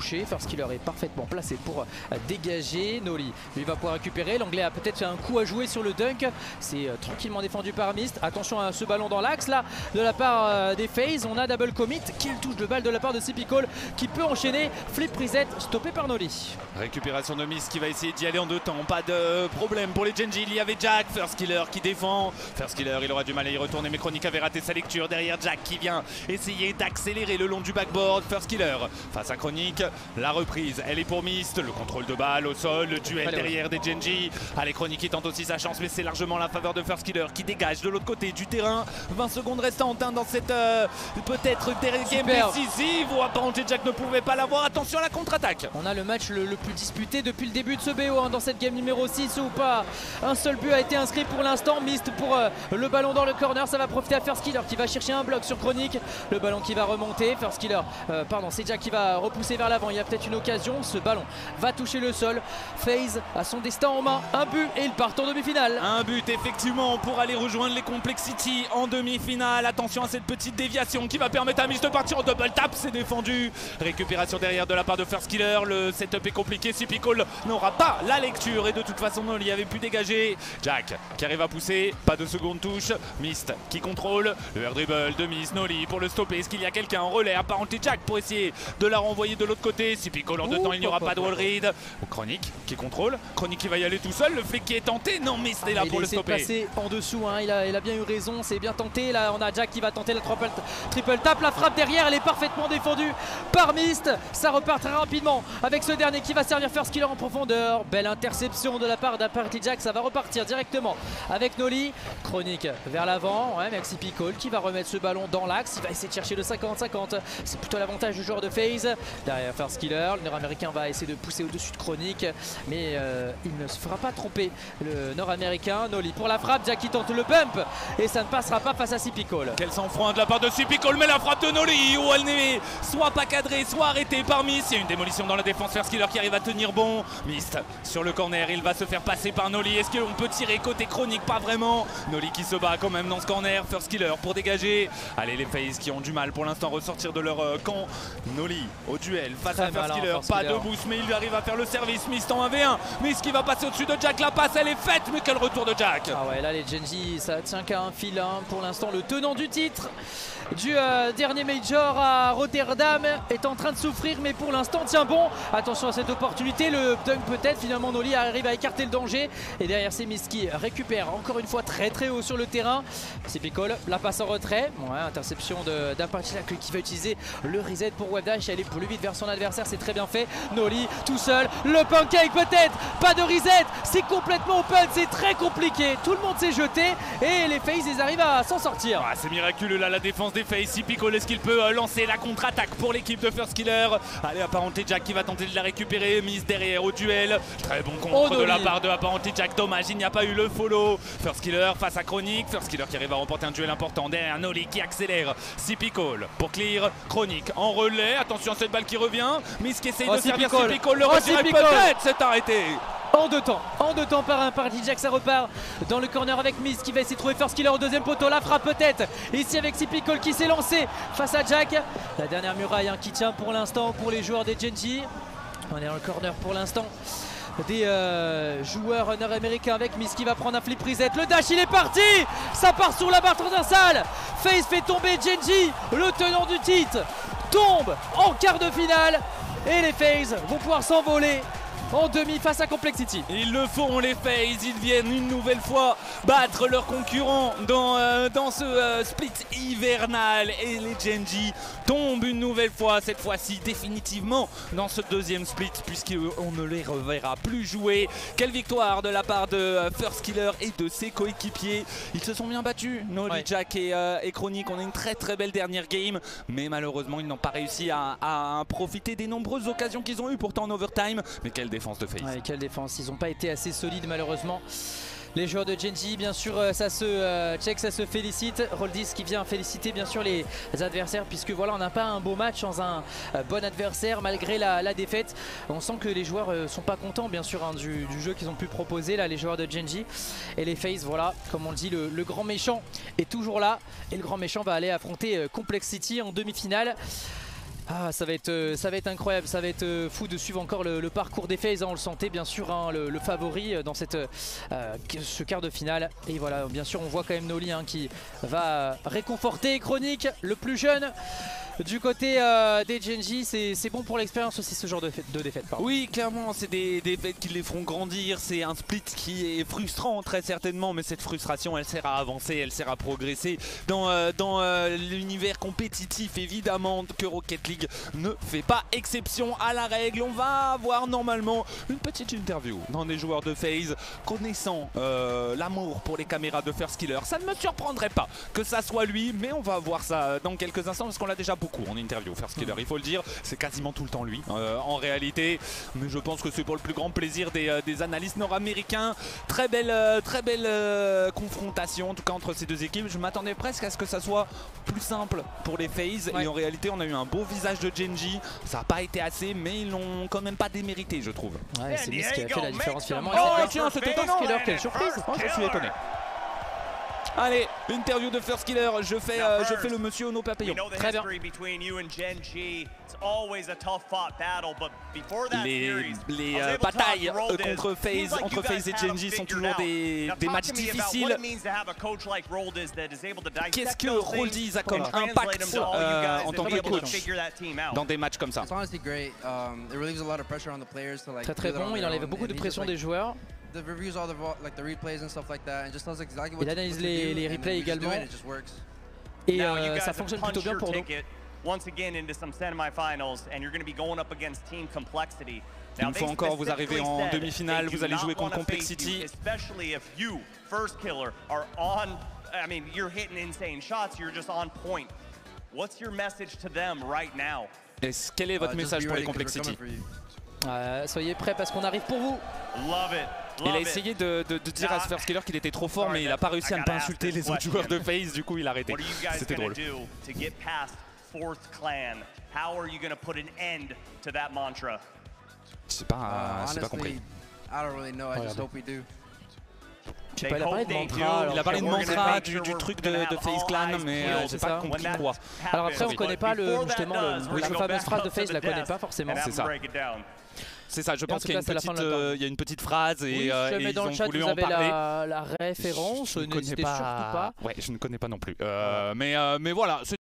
touché. First Killer est parfaitement placé pour dégager. Noli lui va pouvoir récupérer. L'anglais a peut-être un coup à jouer sur le dunk. C'est tranquillement défendu par Mist. Attention à ce ballon dans l'axe là de la part des FaZe. On a double commit. Quelle touche de balle de la part de Sypical qui peut enchaîner. Flip reset stoppé par Noli. Récupération de Mist qui va essayer d'y aller en 2 temps. Pas de problème pour les Gen.G. Il y avait Jack, First Killer qui défend. First Killer, il aura du mal à y retourner, mais Chronic avait raté sa lecture. Derrière Jack qui vient essayer d'accélérer le long du backboard. First Killer face à Chronic. La reprise, elle est pour Mist. Le contrôle de balle au sol, le duel derrière des Gen.G. Allez, Chronic qui tente aussi sa chance, mais c'est largement la faveur de First Killer qui dégage de l'autre côté du terrain. 20 secondes restantes dans cette peut-être game décisive où apparemment Jack ne pouvait pas l'avoir. Attention à la contre-attaque. On a le match le plus disputé depuis le début de ce BO dans cette game numéro 6 où pas un seul but a été inscrit pour l'instant. Mist pour le ballon dans le corner, ça va profiter à First Killer qui va chercher un bloc sur Chronic. Le ballon qui va remonter, First Killer, pardon, c'est Jack qui va repousser vers l'avant. Il y a peut-être une occasion, ce ballon va toucher le sol. FaZe a son destin en main, un but et il part en demi-finale. Un but effectivement pour aller rejoindre les Complexity en demi-finale. Attention à cette petite déviation qui va permettre à Mist de partir en double tap, c'est défendu. Récupération derrière de la part de First Killer, le setup est compliqué, Sypical n'aura pas la lecture et de toute façon Noli avait pu dégager. Jack qui arrive à pousser, pas de seconde touche. Mist qui contrôle, le air dribble de Mist, Noli pour le stopper. Est-ce qu'il y a quelqu'un en relais apparenté Jack pour essayer de la renvoyer de l'autre côté? Sypical en 2 temps, il n'y aura pas de wall read. Chronic qui contrôle, Chronic qui va y aller tout seul, le flic qui est tenté, non Mist est là pour le stopper. Il est passé en dessous, il a bien eu raison, c'est bien tenté. Là on a Jack qui va tenter la triple tap, la frappe derrière, elle est parfaitement défendue par Mist. Ça repart très rapidement avec ce dernier qui va servir First Killer en profondeur. Belle interception de la part d'Aparty Jack, ça va repartir directement avec Noli. Chronic vers l'avant, avec Sypical qui va remettre ce ballon dans l'axe. Il va essayer de chercher le 50-50, c'est plutôt l'avantage du joueur de FaZe. Derrière First Killer, le nord-américain va essayer de pousser au-dessus de Chronic, mais il ne se fera pas tromper le nord-américain. Noli pour la frappe, Jack qui tente le bump et ça ne passera pas face à Sypical. Quel sang-froid de la part de Sypical, mais la frappe de Noli où elle n'est soit pas cadrée, soit arrêtée par Mist. Il y a une démolition dans la défense, First Killer qui arrive à tenir bon. Mist sur le corner, il va se faire passer par Noli. Est-ce qu'on peut tirer côté Chronic? Pas vraiment. Noli qui se bat quand même dans ce corner. First Killer pour dégager. Allez, les FaZe qui ont du mal pour l'instant ressortir de leur camp. Noli au duel face à First Killer. Pas de boost, mais il arrive à faire le service. Mist en 1v1. Mist qui va passer au-dessus de Jack. La passe, elle est faite, mais quel retour de Jack. Ah ouais, là les Gen.G, ça tient qu'à un fil. Pour l'instant, le tenant du titre du dernier Major à Rotterdam est en train de souffrir, mais pour l'instant tient bon. Attention à cette opportunité, le dunk peut-être. Finalement Noli arrive à écarter le danger et derrière c'est Mist qui récupère encore une fois très haut sur le terrain. Sypical, la passe en retrait, interception d'Aparty Jack qui va utiliser le reset pour Webdash. Elle est plus vite vers son adversaire, c'est très bien fait. Noli tout seul, le pancake peut-être, pas de reset, c'est complètement open, c'est très compliqué. Tout le monde s'est jeté et les FaZe ils arrivent à s'en sortir. C'est miraculeux là, la défense des FaZe. Sypical, est-ce qu'il peut lancer la contre-attaque pour l'équipe de First Killer? Allez, apparenté Jack qui va tenter de la récupérer. Mise derrière au duel. Très bon contre de la part de apparenté Jack. Dommage, il n'y a pas eu le follow. First Killer face à Chronic. First Killer qui arrive à remporter un duel important. Derrière Noli qui accélère. Sypical pour clear. Chronic en relais. Attention à cette balle qui revient. Mist qui essaye de servir Sypical. Le retire peut-être, c'est arrêté. En deux temps par Aparty Jack, ça repart dans le corner avec Mist qui va essayer de trouver First Killer au deuxième poteau. La frappe peut-être ici avec Sypical qui s'est lancé face à Jack. La dernière muraille qui tient pour l'instant pour les joueurs des Gen.G. On est dans le corner pour l'instant des joueurs nord-américains avec Mist qui va prendre un flip reset. Le dash il est parti, ça part sur la barre transversale. FaZe fait tomber Gen.G, le tenant du titre tombe en quart de finale et les FaZe vont pouvoir s'envoler en demi face à Complexity. Ils le font les FaZe, ils viennent une nouvelle fois battre leurs concurrents dans ce split hivernal et les Gen.G tombent une nouvelle fois, cette fois-ci définitivement dans ce deuxième split puisqu'on ne les reverra plus jouer. Quelle victoire de la part de First Killer et de ses coéquipiers. Ils se sont bien battus, Noli, Jack et Chronic. On a une très belle dernière game, mais malheureusement ils n'ont pas réussi à profiter des nombreuses occasions qu'ils ont eues pourtant en overtime. Mais quelle défense de FaZe. Quelle défense, ils n'ont pas été assez solides malheureusement. Les joueurs de Gen.G, bien sûr, ça se check, ça se félicite. Roldis qui vient féliciter bien sûr les adversaires, puisque voilà, on n'a pas un beau match sans un bon adversaire malgré la défaite. On sent que les joueurs sont pas contents bien sûr du jeu qu'ils ont pu proposer là, les joueurs de Gen.G. Et les FaZe, voilà, comme on le dit, le grand méchant est toujours là et le grand méchant va aller affronter Complexity en demi-finale. Ah, ça va être incroyable, ça va être fou de suivre encore le parcours des FaZe. On le sentait bien sûr, hein, le favori dans ce quart de finale. Et voilà, bien sûr, on voit quand même Noli qui va réconforter Chronic, le plus jeune. Du côté des Gen.G, c'est bon pour l'expérience aussi, ce genre de défaite. Oui, clairement, c'est des défaites qui les feront grandir. C'est un split qui est frustrant, très certainement, mais cette frustration, elle sert à avancer, elle sert à progresser dans l'univers compétitif, évidemment, que Rocket League ne fait pas exception à la règle. On va avoir normalement une petite interview dans des joueurs de FaZe connaissant l'amour pour les caméras de Firstkiller. Ça ne me surprendrait pas que ça soit lui, mais on va voir ça dans quelques instants parce qu'on l'a déjà beaucoup en interview. Firstkiller, il faut le dire, c'est quasiment tout le temps lui en réalité, mais je pense que c'est pour le plus grand plaisir des analystes nord-américains. Très belle confrontation en tout cas entre ces deux équipes. Je m'attendais presque à ce que ça soit plus simple pour les FaZe, et en réalité on a eu un beau visage de Gen.G. Ça n'a pas été assez, mais ils l'ont quand même pas démérité, je trouve. Ouais, c'est Miss qui a fait la différence finalement. Oh tiens, c'était étonnant. Quelle surprise. Je suis étonné. Allez, interview de Firstkiller, je fais le monsieur Ono Papillon. Très bien. Les batailles entre FaZe et Gen.G sont toujours des matchs difficiles. Qu'est-ce que Roldies a comme impact en tant que coach dans des matchs comme ça? Très très bon, il enlève beaucoup de pression des joueurs. Il analyse les replays également. Et ça fonctionne plutôt bien pour nous. Une fois encore, vous arrivez en demi-finale, vous allez jouer contre Complexity. Quel est votre message pour les Complexity? Soyez prêts parce qu'on arrive pour vous. Il a essayé de dire à Firstkiller qu'il était trop fort, mais il n'a pas réussi à ne pas insulter les autres joueurs de FaZe, du coup il a arrêté. C'était drôle. Je sais pas, j'ai pas compris. Il a parlé de mantra, il a parlé de mantra, du truc de FaZe Clan, mais j'ai pas compris quoi. Alors après on connaît pas la fameuse phrase de FaZe, je la connais pas forcément. C'est ça. C'est ça, je pense qu'il y a une petite phrase et si jamais dans le chat vous avez la référence, n'hésitez surtout pas. Ouais, je ne connais pas non plus. Mais voilà.